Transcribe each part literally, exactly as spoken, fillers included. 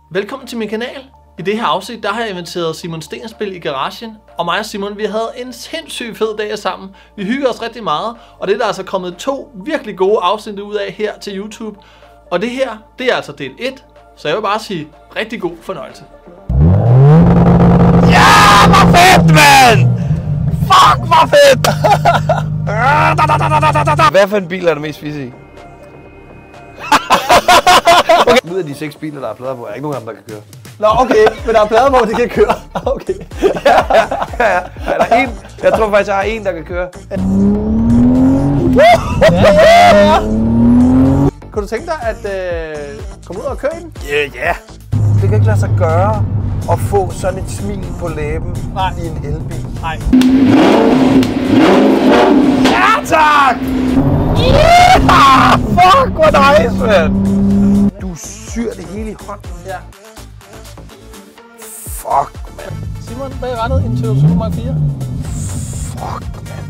Velkommen til min kanal. I det her afsnit, der har jeg inviteret Simon Stenspil i garagen, og mig og Simon, vi havde en sindssygt fed dag sammen. Vi hyggede os rigtig meget, og det er der altså kommet to virkelig gode afsnit ud af her til YouTube. Og det her, det er altså del et, så jeg vil bare sige rigtig god fornøjelse. Ja, hvor fedt, mand! Fuck, hvor fedt! Hvad for en bil er der mest fisse i? Okay. Ud af de seks biler, der er plader på, er der ikke nogen af dem, der kan køre. Nå, okay, men der er plader på, de kan køre. Okay. Ja, ja, ja, ja. Er der en? Jeg tror faktisk, jeg har en, der kan køre. Ja, ja, ja. Kunne du tænke dig at øh, komme ud og køre i den? Ja, yeah, ja. Yeah. Det kan ikke lade sig gøre at få sådan et smil på læben Nej. i en elbil. Nej. Ja, tak! Yeah! Fuck, hvor nice, mand! Du syr det hele i hånden. Ja. Fuck, mand. Simon, bag rettet en Toyota Supra Mark fire. Fuck, mand.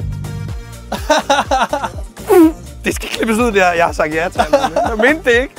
Det skal klippes ud, der. Jeg har sagt ja til. Jeg mente det ikke.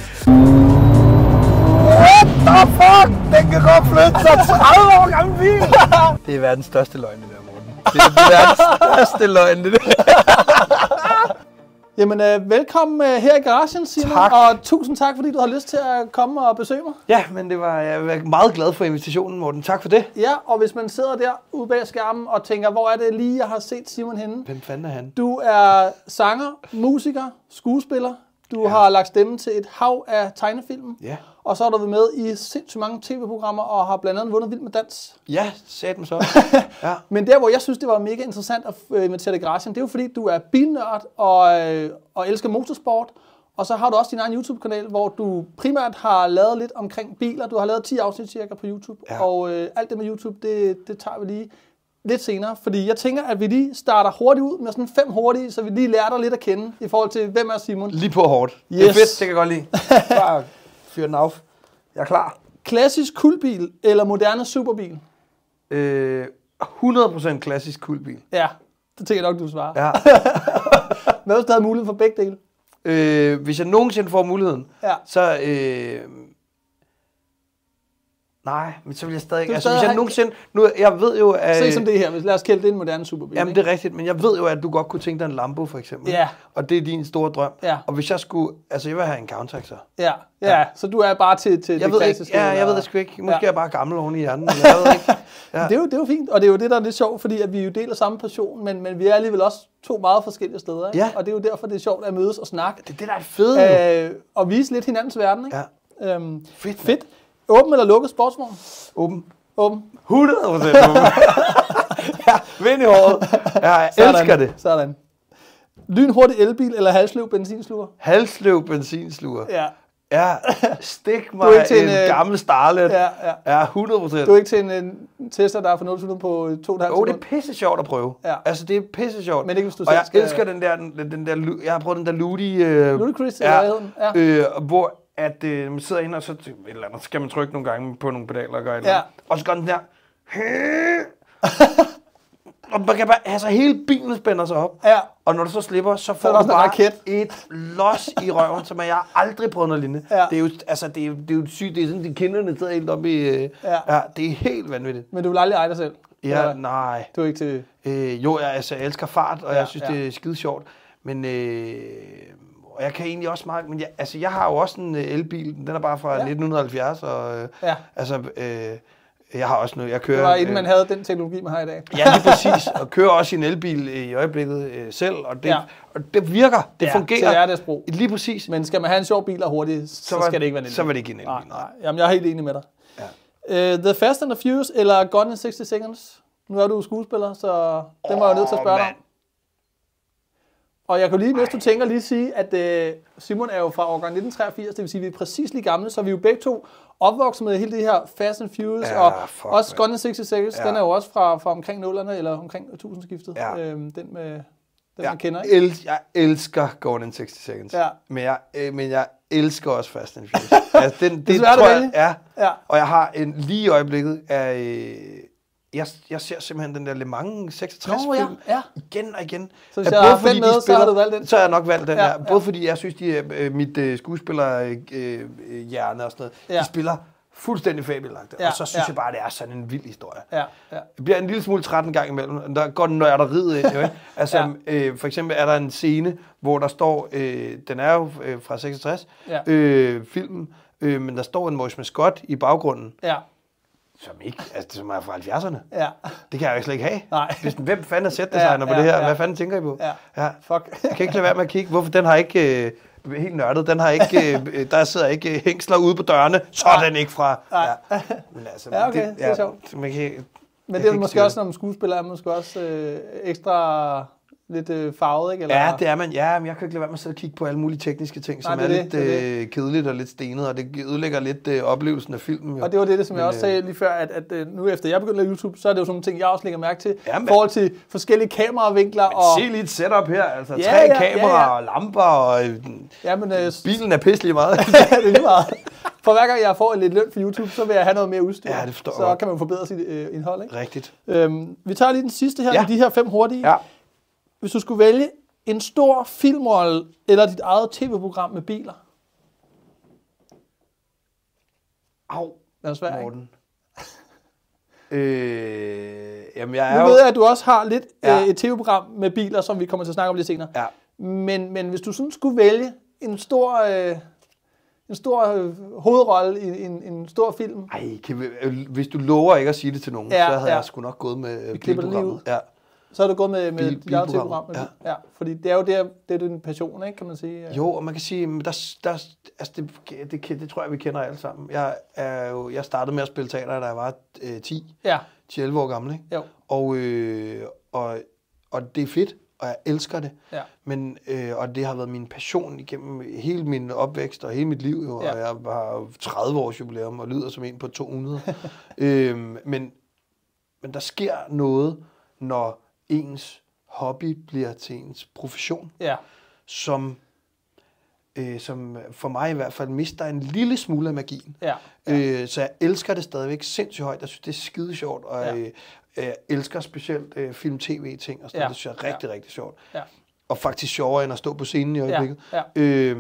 What the fuck? Den kan godt flytte sig tredive år gammel bil. Det er verdens største løgn, det der, Morten. Det er verdens største løgn, det der. Jamen, øh, velkommen øh, her i garagen, Simon. Tak. Og tusind tak, fordi du har lyst til at komme og besøge mig. Ja, men det var, jeg var meget glad for invitationen, Morten. Tak for det. Ja, og hvis man sidder der ude bag skærmen og tænker, hvor er det lige, jeg har set Simon henne? Hvem fanden er han? Du er sanger, musiker, skuespiller. Du ja. har lagt stemme til et hav af tegnefilm. Ja. Og så har du været med i sindssygt mange tv-programmer og har blandt andet vundet Vild med Dans. Ja, sagde den så. Ja. Men der, hvor jeg synes, det var mega interessant at invitere dig i garagen, det er jo fordi, du er bilnørd og, og elsker motorsport. Og så har du også din egen YouTube-kanal, hvor du primært har lavet lidt omkring biler. Du har lavet ti afsnit cirka på YouTube. Ja. Og øh, alt det med YouTube, det, det tager vi lige lidt senere. Fordi jeg tænker, at vi lige starter hurtigt ud med sådan fem hurtige, så vi lige lærer dig lidt at kende i forhold til, hvem er Simon. Lige på hårdt. Yes. Det er fedt, det kan jeg godt lide. Bare fyr den af. Jeg er klar. Klassisk kultbil eller moderne superbil? Øh, hundrede procent klassisk kultbil. Ja, det tænker jeg nok, du svarer. Ja. Hvad hvis du havde muligheden for begge dele? Øh, hvis jeg nogensinde får muligheden, ja. så... Øh, nej, men så vil jeg stadig... Altså, stadig hvis jeg have... nogensinde... Nu, jeg ved jo, at... Se som det her, lad os kalde det en moderne superbil. Jamen, det er rigtigt, men jeg ved jo, at du godt kunne tænke dig en Lambo, for eksempel. Ja. Og det er din store drøm. Ja. Og hvis jeg skulle... Altså, jeg vil have en Countach, så. Ja, ja, ja. Så du er bare til, til jeg det ved klassiske? Ikke, ja, jeg ved det sgu ikke. Måske ja. er jeg bare gammel oven i hjernen. Eller jeg ved ikke. Ja. Det, er jo, det er jo fint, og det er jo det, der er lidt sjovt, fordi at vi jo deler samme passion, men, men vi er alligevel også to meget forskellige steder. Ikke? Ja. Og det er jo derfor, det er sjovt at mødes og snakke. Det er det, der er fedt. Øh, og vise lidt hinandens verden. Ikke? Ja. Øhm, fedt. Fedt. Åben eller lukket sportsvogn? Åben. Åben. hundrede procent åben. Ja, vind i håret. Ja, jeg Sådan. elsker det. Sådan. Lynhurtig elbil eller halsløv benzinsluger? Halsløv benzinsluger. Ja. Ja, stik mig en, en øh... gammel Starlet. Ja, ja. Ja, hundrede procent. Du er ikke til en, en Tesla, der er for nul til hundrede på to komma fem sekunder? Åh, det er pisse sjovt at prøve. Ja. Altså, det er pisse sjovt. Men ikke hvis du og jeg skal... elsker den der, den, den der, jeg har prøvet den der Ludi... Øh, Ludicrous, ja, eller ja. øh, hvor at øh, man sidder inde, og så, et eller andet, så skal man trykke nogle gange på nogle pedaler og gøre et eller andet. Og så går den der... Og man kan bare, altså hele bilen spænder sig op. Ja. Og når du så slipper, så får så du bare raket. et los i røven, som jeg aldrig prøvet noget lignende. Ja. Det er jo, altså, det er, det er jo sygt, det er sådan, de kinderne sidder helt oppe i... Øh, ja. ja, det er helt vanvittigt. Men du vil aldrig eje dig selv? Ja, ja. Nej. Du er ikke til... Øh, jo, jeg, altså, jeg elsker fart, og ja, jeg synes, ja. det er skide sjovt. Men... Øh, og jeg kan egentlig også meget... Men jeg, altså, jeg har jo også en elbil, den er bare fra ja. nitten halvfjerds, og... Øh, ja. Altså... Øh, jeg har også noget, jeg kører... Det var inden man havde den teknologi, man har i dag. Ja, lige præcis. Og kører også i en elbil i øjeblikket øh, selv, og det, ja. og det virker, det ja, fungerer. til hverdagsbrug. Lige præcis. Men skal man have en sjov bil og hurtigt, så, så var, skal det ikke være en elbil. Så var det ikke en elbil. Nej, nej. Jamen, jeg er helt enig med dig. Ja. Uh, The Fast and the Furious eller Gone in sixty seconds? Nu er du skuespiller, så den var jeg nødt til at spørge dig om. Og jeg kan lige, mens du tænker, lige sige, at uh, Simon er jo fra årgang nitten treogfirs, det vil sige, at vi er præcis lige gamle, så vi er jo begge to opvokset med hele det her Fast and Furious, ja, og fuck, også Gone in sixty seconds, ja. den er jo også fra, fra omkring nullerne, eller omkring tusindskiftet, ja. øhm, den med, den ja. man kender, ikke? El- jeg elsker Gone in sixty seconds, ja. men, jeg, øh, men jeg elsker også Fast and Furious. Altså, den, det, det tror jeg, ja. ja. Og jeg har en lige i øjeblikket af... Øh, Jeg, jeg ser simpelthen den der Le Mans seksogtres Nå, ja, film ja. igen og igen. Så hvis jeg har fedt med, spiller, så har du valgt den? Så har jeg nok valgt den ja, her. Både ja. fordi jeg synes, de er, øh, mit øh, skuespillerhjerne øh, øh, og sådan noget, ja. de spiller Fuldstændig fabelagtigt. Ja, og så synes ja. jeg bare, det er sådan en vild historie. Ja, ja. Jeg bliver en lille smule træt en gang imellem. Der går nørderiet ind, jo, ikke? Altså, ja. øh, for eksempel er der en scene, hvor der står, øh, den er jo øh, fra seksogtres, ja. øh, filmen, øh, men der står en Maurice Mascot i baggrunden. Ja. Som ikke, altså som er fra halvfjerdserne. Ja. Det kan jeg jo slet ikke have. Nej. Hvis, hvem fanden er setdesigner ja, på ja, det her? Ja. Hvad fanden tænker I på? Ja. Ja. Fuck. Jeg kan ikke lade være med at kigge. Hvorfor den har ikke... Øh, helt nørdet. Den har ikke, øh, der sidder ikke hængsler ude på dørene, så er den ikke fra... Ja. Men altså, ja, okay, det, det er ja, sjovt. Man kan, men det er måske også, når man skuespiller, er måske også øh, ekstra lidt øh, farvet, ikke? Eller? Ja, det er man. Ja, men jeg kan ikke lade være med at sidde og kigge på alle mulige tekniske ting, som Nej, er, er lidt øh, kedeligt og lidt stenet, og det ødelægger lidt øh, oplevelsen af filmen. Jo. Og det var det, det som men, jeg også sagde lige før, at, at, at nu efter jeg begyndte at YouTube, så er det jo sådan nogle ting, jeg også lægger mærke til, i forhold til forskellige kameravinkler. Men og se lige et setup her, altså ja, tre ja, kameraer ja, ja. og lamper, og øh, ja, men, øh, bilen er pisselig meget. Ja, det er lige meget. For hver gang jeg får lidt løn for YouTube, så vil jeg have noget mere udstyr. Ja, det forstår så jeg. kan man forbedre sit øh, indhold, ikke? Rigtigt. Øhm, vi tager lige den sidste her, ja. de her fem hurtige. Ja. Hvis du skulle vælge en stor filmrolle eller dit eget tv-program med biler? Au, det er svært, Morten. øh, jamen, jeg er nu jo... ved jeg, at du også har lidt ja. øh, et tv-program med biler, som vi kommer til at snakke om lidt senere. Ja. Men, men hvis du sådan skulle vælge en stor, øh, en stor øh, hovedrolle i en, en stor film... Ej, kan vi, øh, hvis du lover ikke at sige det til nogen, ja, så havde ja. jeg sgu nok gået med bilprogrammet. Ja. Så er du gået med, med dit eget tv-program. Ja. Ja, fordi det er jo det, det er din passion, ikke, kan man sige. Jo, og man kan sige, der, der, altså det, det, det, det tror jeg, vi kender alle sammen. Jeg, er jo, jeg startede med at spille teater, da jeg var øh, ti til elleve år gammel. Ikke? Jo. Og, øh, og, og det er fedt, og jeg elsker det. Ja. Men, øh, og det har været min passion igennem hele min opvækst og hele mit liv. Jo, ja. Og jeg har tredive års jubilæum og lyder som en på to hundrede. øhm, men, men der sker noget, når ens hobby bliver til ens profession, ja. som, øh, som for mig i hvert fald mister en lille smule af magien. Ja. Ja. Øh, så jeg elsker det stadigvæk sindssygt højt. Jeg synes, det er skide sjovt, og ja. øh, jeg elsker specielt øh, film-tv-ting, og sådan ja. Det synes jeg er rigtig, ja. rigtig sjovt. Ja. Og faktisk sjovere end at stå på scenen i øjeblikket. Ja. Ja. Øhm,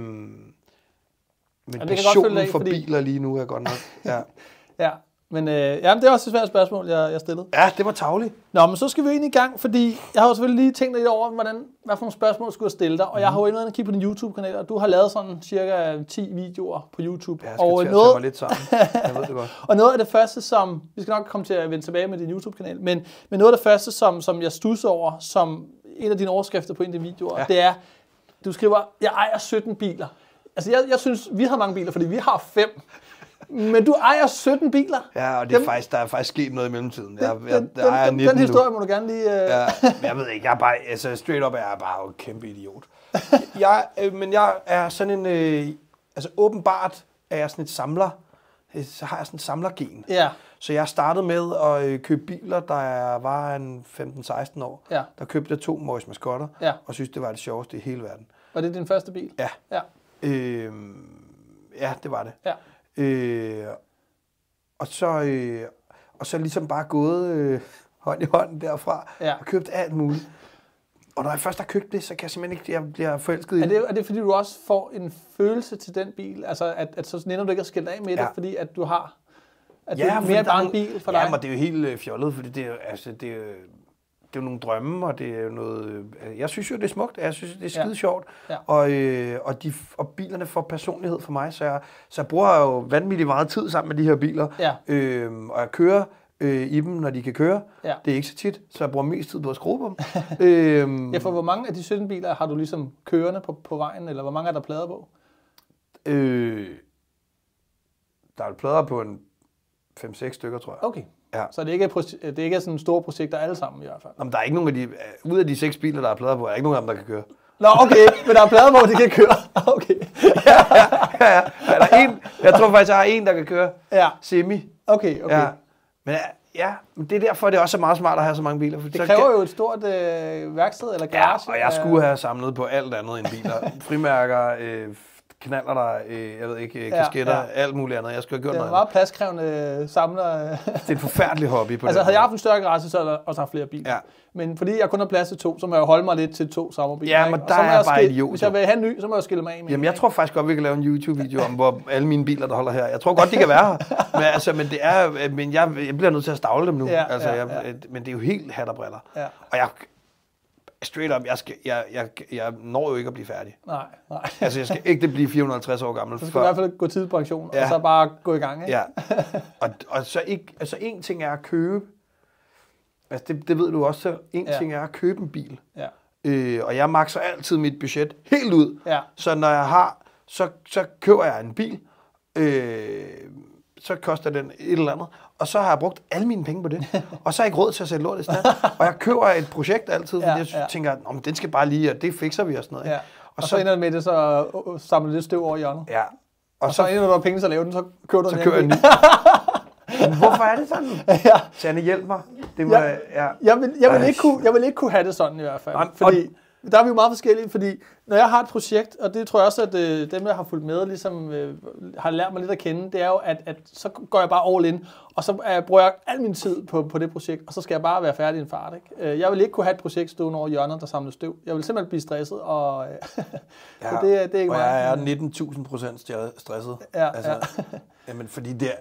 men passionen for fordi... biler lige nu er godt nok. Ja. ja. Men øh, jamen, det er også et svært spørgsmål, jeg, jeg stillede. Ja, det var tarveligt. Nå, men så skal vi ind i gang, fordi jeg har jo selvfølgelig lige tænkt lidt over, hvordan, hvad for nogle spørgsmål skulle jeg stille dig. Og mm. jeg har jo endnu kigget på din YouTube-kanal, og du har lavet sådan cirka ti videoer på YouTube. Jeg skal og til at noget... tage mig lidt sammen. Jeg ved det godt. Og noget af det første, som... Vi skal nok komme til at vende tilbage med din YouTube-kanal, men, men noget af det første, som, som jeg studser over, som en af dine overskrifter på en af dine videoer, ja. det er, du skriver, jeg ejer sytten biler. Altså, jeg, jeg synes, vi har mange biler, fordi vi har fem. Men du ejer sytten biler. Ja, og det er den, faktisk, der er faktisk sket noget i mellemtiden. Jeg, den, jeg, jeg ejer den, nitten den historie nu. må du gerne lige... Uh... Ja, men jeg ved ikke, jeg er bare, altså straight up er jeg bare en kæmpe idiot. jeg, øh, men jeg er sådan en, øh, altså åbenbart er jeg sådan et samler, så har jeg sådan et samlergen. Ja. Så jeg startede med at øh, købe biler, da jeg var en femten seksten år. Ja. Der købte jeg to Maurice Mascotter, ja. og synes det var det sjoveste i hele verden. Var det din første bil? Ja. Ja, øh, ja det var det. Ja. Øh, og så øh, og så ligesom bare gået øh, hånd i hånd derfra ja. og købt alt muligt. Og når jeg først har købt det, så kan jeg simpelthen ikke, jeg bliver forelsket i er det. Er det fordi du også får en følelse til den bil, altså at, at så nænder du ikke at skille af med ja. det, fordi at du har at ja, det er mere bare en bil for dig? Ja, men det er jo helt øh, fjollet, fordi det er altså det er, det er jo nogle drømme, og det er jo noget... Jeg synes jo, det er smukt. Jeg synes, det er skide ja. sjovt. Ja. Og, øh, og, de, og bilerne får personlighed for mig, så jeg, så jeg bruger jo vanvittigt meget tid sammen med de her biler. Ja. Øh, og jeg kører øh, i dem, når de kan køre. Ja. Det er ikke så tit, så jeg bruger mest tid på at skrue på dem. øh, ja, for hvor mange af de sytten biler har du ligesom kørende på, på vejen, eller hvor mange er der plader på? Øh, der er plader på en fem seks stykker, tror jeg. Okay. Ja. Så det er ikke, det er ikke sådan store projekter alle sammen i hvert fald? Jamen, der er ikke nogen af de... Ud af de seks biler, der er plader på, er der ikke nogen af dem, der kan køre. Nå, okay. Men der er plader på, de kan køre. Okay. ja, ja, ja, ja. Er der en, jeg tror faktisk, jeg har en, der kan køre. Ja. Semi. Okay, okay. Ja. Men ja, det er derfor, det er også meget smart at have så mange biler. Det kræver kan... jo et stort øh, værksted eller garage. Ja, og jeg skulle have samlet på alt andet end biler. Frimærker, øh, knaller der, øh, jeg ved ikke, kasketter, ja, ja. alt muligt andet. Jeg skulle have gjort noget. Det er noget meget pladskrævende samler. Det er en forfærdelig hobby på altså, den havde jeg haft en større garage, så havde jeg også haft flere biler. Ja. Men fordi jeg kun har plads til to, så må jeg holde mig lidt til to samme biler. Ja, men der er jeg bare idiot. Hvis jeg vil have en ny, så må jeg skille mig af med. Jamen, jeg tror faktisk godt, vi kan lave en YouTube-video om, hvor alle mine biler, der holder her. Jeg tror godt, de kan være her. Men, altså, men, det er, men jeg, jeg bliver nødt til at stavle dem nu. Ja, altså, ja, ja. Jeg, men det er jo helt hat og briller. Ja. Og jeg... Straight up, jeg, skal, jeg, jeg, jeg når jo ikke at blive færdig. Nej, nej. Altså, jeg skal ikke blive fire hundrede og halvtreds år gammel. Så skal du i hvert fald gå tid på pension, ja. Og så bare gå i gang, ikke? Ja. Og, og så ikke, altså en ting er at købe, altså det, det ved du også selv, en ja. ting er at købe en bil. Ja. Øh, og jeg makser altid mit budget helt ud. Ja. Så når jeg har, så, så køber jeg en bil, øh, så koster den et eller andet, og så har jeg brugt alle mine penge på det, og så har jeg ikke råd til at sætte lort i stand. Og jeg køber et projekt altid, fordi ja, jeg ja. tænker, om den skal bare lige, og det fikser vi og sådan noget. Ja. Og, og så, så ender det med det, så samler det støv over hjørnet. Ja. Og, og så, så ender du har penge til at lave den, så køber du så den. Køber jeg en ny. Hvorfor er det sådan? Ja. Sanne, hjælp mig. Det må, ja. Ja. Jeg, vil, jeg, vil ikke kunne, jeg vil ikke kunne have det sådan i hvert fald. Fordi der er vi jo meget forskellige, fordi når jeg har et projekt, og det tror jeg også, at øh, dem, der har fulgt med, ligesom øh, har lært mig lidt at kende, det er jo, at, at så går jeg bare all in, og så øh, bruger jeg al min tid på, på det projekt, og så skal jeg bare være færdig i en fart. Ikke? Jeg vil ikke kunne have et projekt stående over hjørnet, der samler støv. Jeg vil simpelthen blive stresset, og øh, ja, så det, det er ikke og meget. jeg er nitten tusind procent stresset. Ja, altså, ja. Jamen, fordi det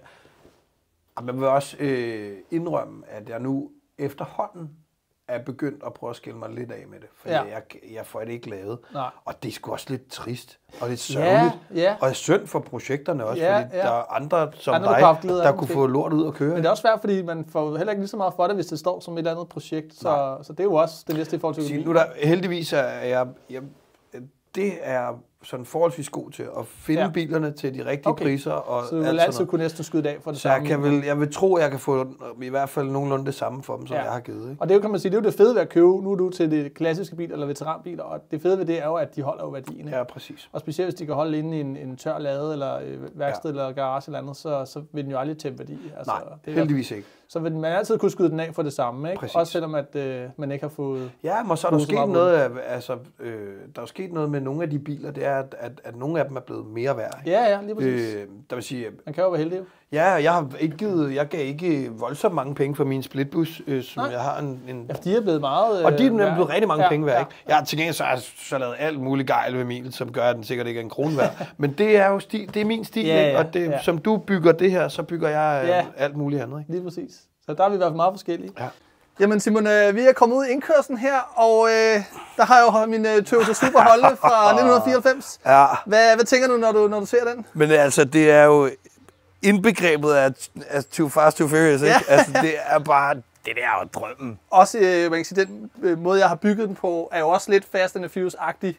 er, man vil også øh, indrømme, at jeg nu efterhånden er begyndt at prøve at skille mig lidt af med det, for ja. jeg, jeg får det ikke lavet. Nej. Og det er sgu også lidt trist, og lidt sørgeligt, ja, ja. og det er synd for projekterne også, ja, fordi ja. der er andre som andre, dig, der, der kunne få lort ud og køre. Men det er også svært, fordi man får heller ikke lige så meget for det, hvis det står som et eller andet projekt, så, så det er jo også det næste i forhold til økonomi. Nu der, heldigvis er jeg, jeg, det er sådan forholdsvis god til at finde ja. bilerne til de rigtige okay. priser. Og så du vil altid kunne næsten skyde af for det så samme? Så jeg, kan vel, jeg vil tro, at jeg kan få i hvert fald nogenlunde det samme for dem, som ja. jeg har givet. Ikke? Og det er jo, kan man sige, det er jo det fede ved at købe. Nu er du til det klassiske bil eller veteranbiler, og det fede ved det er jo, at de holder jo værdien. Ikke? Ja, præcis. Og specielt hvis de kan holde inde i en, en tør lade, eller øh, værksted, ja. eller garage eller andet, så, så vil den jo aldrig tæppe værdi. Altså, Nej, det heldigvis ikke. Så vil man altid kunne skyde den af for det samme, ikke? Også selvom at, øh, man ikke har fået... Ja, men så er der sket noget, af, altså, øh, der er sket noget med nogle af de biler, det er, at, at, at nogle af dem er blevet mere værd. Ikke? Ja, ja, lige præcis. Øh, der vil sige, man kan jo være heldig. Jo. Ja, jeg har ikke givet, jeg gav ikke voldsomt mange penge for min splitbus, øh, som Nej. jeg har en, en... Ja, de er blevet meget... Øh, og de er blevet værd. rigtig mange ja, penge værd, ja, ikke? Jeg har til gengæld så, så lavet alt muligt gejl ved min, som gør, at den sikkert ikke er en krone værd. Men det er jo stil, det er min stil, ja, ja, og det, ja. som du bygger det her, så bygger jeg ja. alt muligt andet. Ikke? Lige præcis. Så der er vi i hvert fald meget forskellige. Ja. Jamen Simon, øh, vi er kommet ud i indkørslen her, og øh, der har jeg jo min øh, Toyota Supra Holde fra nitten fireoghalvfems. Ja. Hvad, hvad tænker du når, du, når du ser den? Men altså, det er jo indbegrebet af, af Too Fast, Too Furious, ikke? Ja. Altså, det er bare, det der er jo drømmen. Også, øh, man kan sige, den øh, måde, jeg har bygget den på, er jo også lidt Fast and Furious-agtig.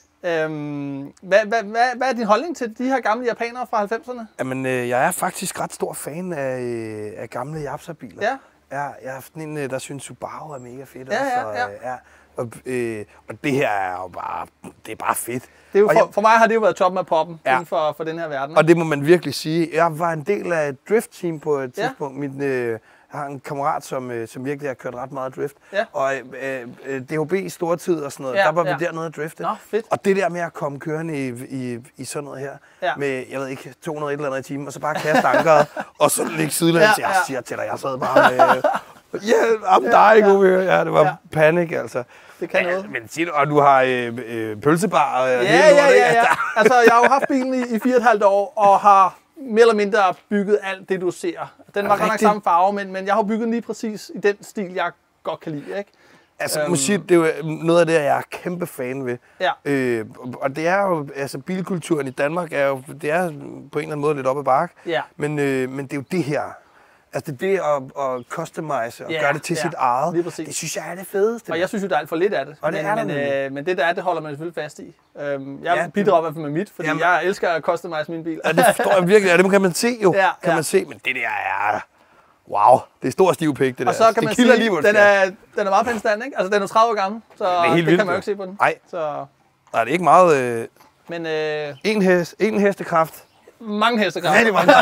Øhm, hvad, hvad, hvad, hvad er din holdning til de her gamle japanere fra halvfemserne? Jamen, øh, jeg er faktisk ret stor fan af, øh, af gamle Japsa-biler. Ja. Ja, jeg har haft en, der synes Subaru er mega fedt. Ja, også, ja, ja. Og, ja. Og, øh, og det her er jo bare, det er bare fedt. Det er jo for, jeg, for mig har det jo været toppen af poppen ja. inden for, for den her verden. Og det må man virkelig sige. Jeg var en del af et drift-team på et tidspunkt. Ja. Min, øh, jeg har en kammerat, som, øh, som virkelig har kørt ret meget drift. Ja. Og øh, øh, D H B i store tid og sådan noget, ja, der var ja. vi dernede at drifte. Nå, fedt. Og det der med at komme kørende i, i, i sådan noget her, ja. med, jeg ved ikke, to hundrede et eller andet i timen, og så bare kaste ankeret, og så ligge sidelæns. Ja, ja. Jeg siger til dig, jeg sad bare med... Hjælp, I'm dying over here. Ja, det var ja. panik, altså. Det kan ja, noget. Men sig og du har øh, øh, pølsebar og ja, hele ja, lortet, ja, ja. Altså, jeg har jo haft bilen i, i fire og et halvt år, og har mere eller mindre bygget alt det, du ser. Den var godt nok samme farve, men, men jeg har bygget lige præcis i den stil, jeg godt kan lide, ikke? Altså, um, musik, det er jo noget af det, jeg er kæmpe fan ved. Ja. Øh, og det er jo, altså bilkulturen i Danmark er jo, det er på en eller anden måde lidt op ad bakke. Ja. Men, øh, men det er jo det her. Altså det, det at, at customize og yeah, gøre det til yeah, sit eget, det synes jeg er det fedeste. Og jeg synes jo, der er alt for lidt af det. Og det men, er men, øh, men det der er, det holder man selvfølgelig fast i. Øhm, jeg ja, bidrager i hvert fald med mit, fordi jamen, jeg elsker at customize min bil. Ja, det forstår jeg virkelig, og det kan man se jo. Ja, kan ja. man se, men det der er... Wow, det er stor stiv pik, det der. Og så kan det man sige, lige, den er, den er meget pæn stand, ikke? Altså den er tredive år gammel, så det, det vildt, kan man jo ikke se på den. Nej, så... Nej, det er ikke meget... Øh... Men... Øh... En, hest, en hestekraft. Mange hestekraft. Rigtig mange.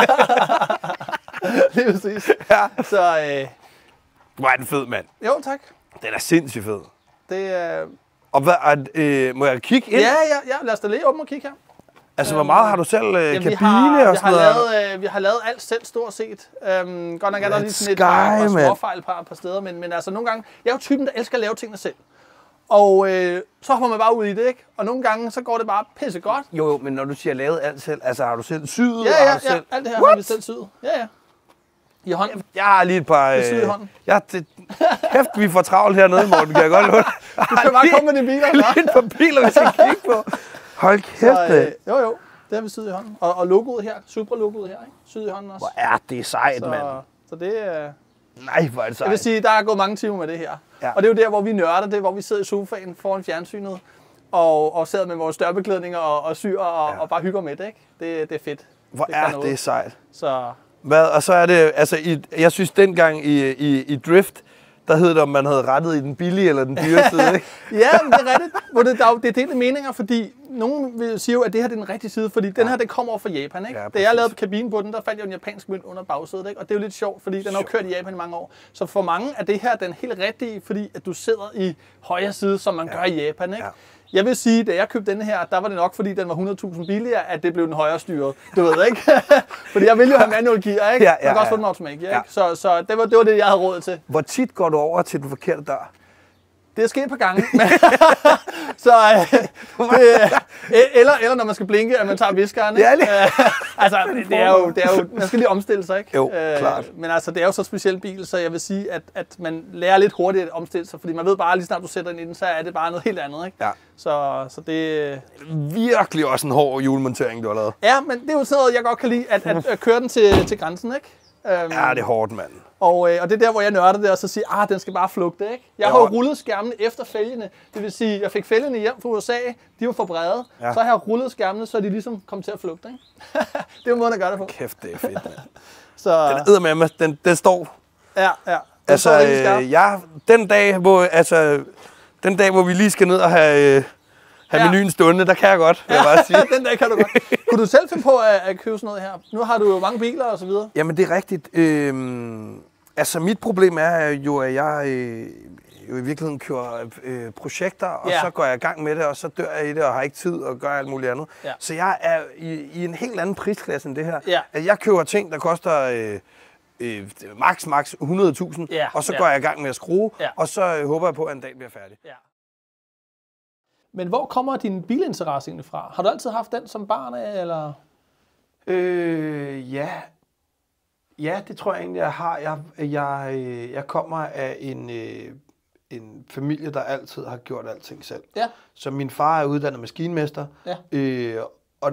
Lige præcis. Ja. Så, øh... Hvor er den fed, mand. Jo, tak. Den er sindssygt fed. Det er... Øh... Og hvad, er, øh, må jeg kigge ind? Ja, ja, ja. Lad os da lige åbne og kigge her. Altså, hvor meget har du selv øh, ja, kabine vi har, og sådan vi har noget? lavet, øh, vi har lavet alt selv, stort set. Øhm, godt nok er der Let's lige sådan et par, par sky, småfejl på et par steder, men, men altså nogle gange... Jeg er jo typen, der elsker at lave tingene selv. Og øh, så hopper man bare ud i det, ikke? Og nogle gange, så går det bare pisse godt. Jo, jo, men når du siger lavet alt selv, altså har du selv syet? Ja, og har ja, du selv... ja, alt det her What? har vi selv syet. Ja, ja. I hånden. Jeg har lige et par... Det er syet i hånden. Jeg, det, kæft, vi får travlt hernede, Morten, kan jeg godt låne. Du kan bare komme med de biler. Lige et par biler, vi skal kigge på. Hold kæft, så, øh, Jo, jo. Det har vi syet i hånden. Og, og logoet her, Supra-logoet her, ikke? Syet i hånden også. Hvor er det sejt, så, mand. Så det er... Nej, hvor er det sejt. Jeg vil sige, der er gået mange timer med det her. Ja. Og det er jo der, hvor vi nørder det, hvor vi sidder i sofaen foran fjernsynet, og, og sidder med vores størbeklædninger og, og syr og, ja. og bare hygger med det, ikke? Det, det er fedt. Hvor det er noget. Det sejt. Så... Hvad, og så er det, altså, i, jeg synes dengang i, i, i Drift, der hed det, om man havde rettet i den billige eller den dyre side, ikke? Ja, men det er rigtigt. Hvor det, der er, det er delte meninger, fordi nogen vil sige jo, at det her er den rigtige side, fordi ja. den her, det kommer over fra Japan, ikke? Ja, da jeg lavede kabinen på den, der fandt jeg en japansk mønt under bagsædet, ikke? Og det er jo lidt sjovt, fordi den har jo kørt i Japan i mange år. Så for mange er det her den helt rigtige, fordi at du sidder i højre side, som man ja. gør i Japan, ikke? Ja. Jeg vil sige, da jeg købte denne her, der var det nok, fordi den var hundrede tusind billigere, at det blev den højre styret. Du ved ikke? Fordi jeg ville jo have manual gear, ikke? Ja, ja, man kan også få den automatisk, ikke? Ja. Så, så det, var, det var det, jeg havde råd til. Hvor tit går du over til den forkerte dør? Det er sket et par gange. så, øh, det, eller, eller når man skal blinke, at man tager viskeren. Ja, det. altså, det, det, er jo, det er jo, man skal lige omstille sig, ikke? Jo, klart. Men altså, det er jo så en speciel bil, så jeg vil sige, at, at man lærer lidt hurtigt at omstille sig, fordi man ved bare, lige snart du sætter den i den, så er det bare noget helt andet, ikke? Ja. Så, så det... Virkelig også en hård julemontering, du har lavet. Ja, men det er jo sådan noget, jeg godt kan lide, at, at, at køre den til, til grænsen, ikke? Um, ja, det er hårdt, mand. Og, øh, og det er der, hvor jeg nørder det, og så siger, ah, den skal bare flugte, ikke? Jeg har jo rullet skærmene efter fælgene. Det vil sige, jeg fik fælgene hjem fra U S A, de var for brede. Ja. Så har jeg rullet skærmene, så de ligesom kom til at flugte, ikke? det er jo måden at gøre det på. Kæft, det er fedt, mand. så... Den æder med mig, den, den står. Ja, ja. Den altså, øh, jeg, den dag, hvor, altså, den dag, hvor vi lige skal ned og have... Øh, have ja. menuen stående, der kan jeg godt, vil jeg bare sige. Den dag kan du godt. Kunne du selv finde på at, at købe sådan noget her? Nu har du jo mange biler og så videre. Jamen, det er rigtigt. Øhm, altså, mit problem er jo, at jeg øh, jo i virkeligheden kører øh, projekter, og ja. så går jeg i gang med det, og så dør jeg i det, og har ikke tid og gør alt muligt andet. Ja. Så jeg er i, i en helt anden prisklasse end det her. Ja. At jeg køber ting, der koster... Øh, Øh, max, max hundrede tusind, ja, og så ja. går jeg i gang med at skrue, ja. og så øh, håber jeg på, at en dag bliver færdig. Ja. Men hvor kommer din bilinteresse egentlig fra? Har du altid haft den som barn, eller? Øh, ja. Ja, det tror jeg egentlig, jeg har. Jeg, jeg, jeg kommer af en, en familie, der altid har gjort alting selv. Ja. Så min far er uddannet maskinmester, ja. øh, og,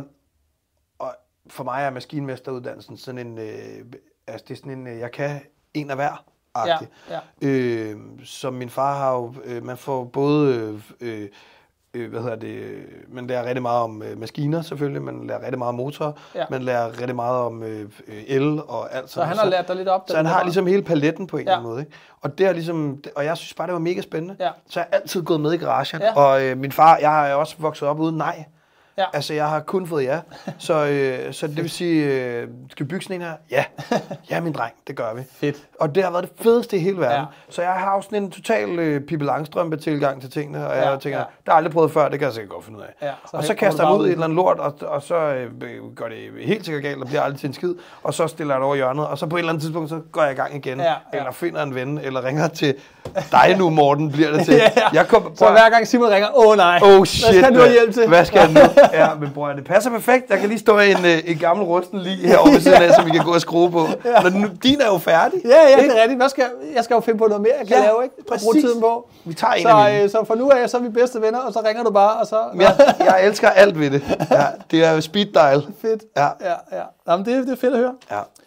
og for mig er maskinmesteruddannelsen sådan en... Øh, altså det er sådan en, jeg kan en af hver. Ja, ja. Øh, så min far har jo, øh, man får både, øh, øh, hvad hedder det, man lærer rigtig meget om øh, maskiner selvfølgelig, man lærer rigtig meget om motorer, ja. man lærer rigtig meget om øh, el og alt sådan. Så han har lært dig lidt op? Så han har ligesom hele paletten på en ja. eller anden måde, ikke? Og det er ligesom, og jeg synes bare, det var mega spændende. Ja. Så jeg har altid gået med i garagen, ja. og øh, min far, jeg har også vokset op uden nej. Ja. Altså, jeg har kun fået ja. Så, øh, så det vil sige, øh, skal vi bygge sådan en her? Ja. Ja, min dreng, det gør vi. Fedt. Og det har været det fedeste i hele verden. Ja. Så jeg har jo sådan en total øh, Pippi Langstrømpe-tilgang til tingene, og jeg ja, tænker, ja. det har jeg aldrig prøvet før, det kan jeg sikkert godt finde ud af. Ja, så og så kaster jeg ud i et eller andet lort, og, og så øh, går det helt sikkert galt, og bliver aldrig til en skid, og så stiller jeg det over hjørnet, og så på et eller andet tidspunkt, så går jeg i gang igen, ja, ja. eller finder en ven, eller ringer til dig nu, Morten, bliver det til. ja, ja. Jeg kom, så hver gang Simon ringer, åh oh, nej, oh, shit, hvad skal du have hjælp til? Hvad skal jeg nu? Ja, men bror, det passer perfekt. Jeg kan lige stå i en, en gammel rusten lige herovre ved siden af, som vi kan gå og skrue på. Ja. Men nu, din er jo færdig. Ja, ja, det er rigtigt. Hvad skal, jeg skal jo finde på noget mere, jeg kan ja, lave, ikke? Præcis. Bruge tiden på. Vi tager en så, af mine. Så for nu af, så er vi bedste venner, og så ringer du bare, og så... Ja, jeg elsker alt ved det. Ja, det er speed dial. Fedt. Ja, ja. ja. Jamen, det, det er fedt at høre.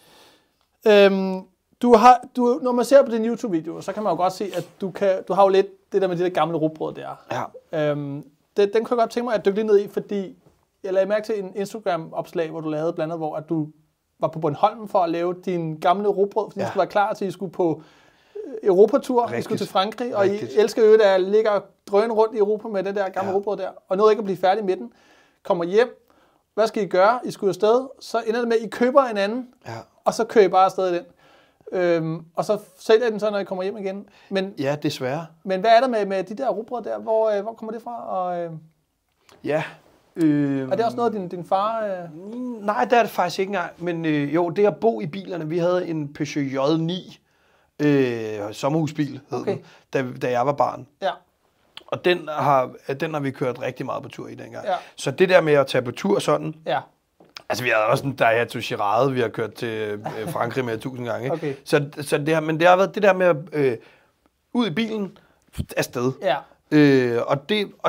Ja. Øhm, du har, du, når man ser på din YouTube-video, så kan man jo godt se, at du, kan, du har jo lidt det der med de der gamle rugbrød der. Ja. Øhm, det, den kan jeg godt tænke mig at dykke lidt ned i, fordi jeg lagde mærke til en Instagram-opslag, hvor du lavede blandt andet, hvor at du var på Bornholm for at lave din gamle rugbrød, fordi ja. I skulle være klar til, at I skulle på Europatur, I skulle til Frankrig, og Rigtigt. I elsker jo, der ligger drøn rundt i Europa med den der gamle ja. rugbrød der, og nåede ikke at blive færdig med den. Kommer hjem, hvad skal I gøre? I skulle afsted, så ender det med, at I køber en anden, ja. og så kører I bare afsted i den. Øhm, og så sælger den så, når I kommer hjem igen. Men, ja, desværre. Men hvad er der med, med de der rugbrød der? Hvor, øh, hvor kommer det fra? Og, øh... Ja, Øh, er det også noget, din, din far... Øh... Nej, det er det faktisk ikke engang. Men øh, jo, det at bo i bilerne. Vi havde en Peugeot J ni øh, sommerhusbil, hed okay. den, da, da jeg var barn. Ja. Og den har, den har vi kørt rigtig meget på tur i dengang. Ja. Så det der med at tage på tur sådan... Ja. Altså, vi har også en Daihatsu Girarde, vi har kørt til øh, Frankrig med tusind gange. Ikke? Okay. Så, så det har, men det har været det der med at øh, ud i bilen, afsted. Ja. Øh, og, det, og,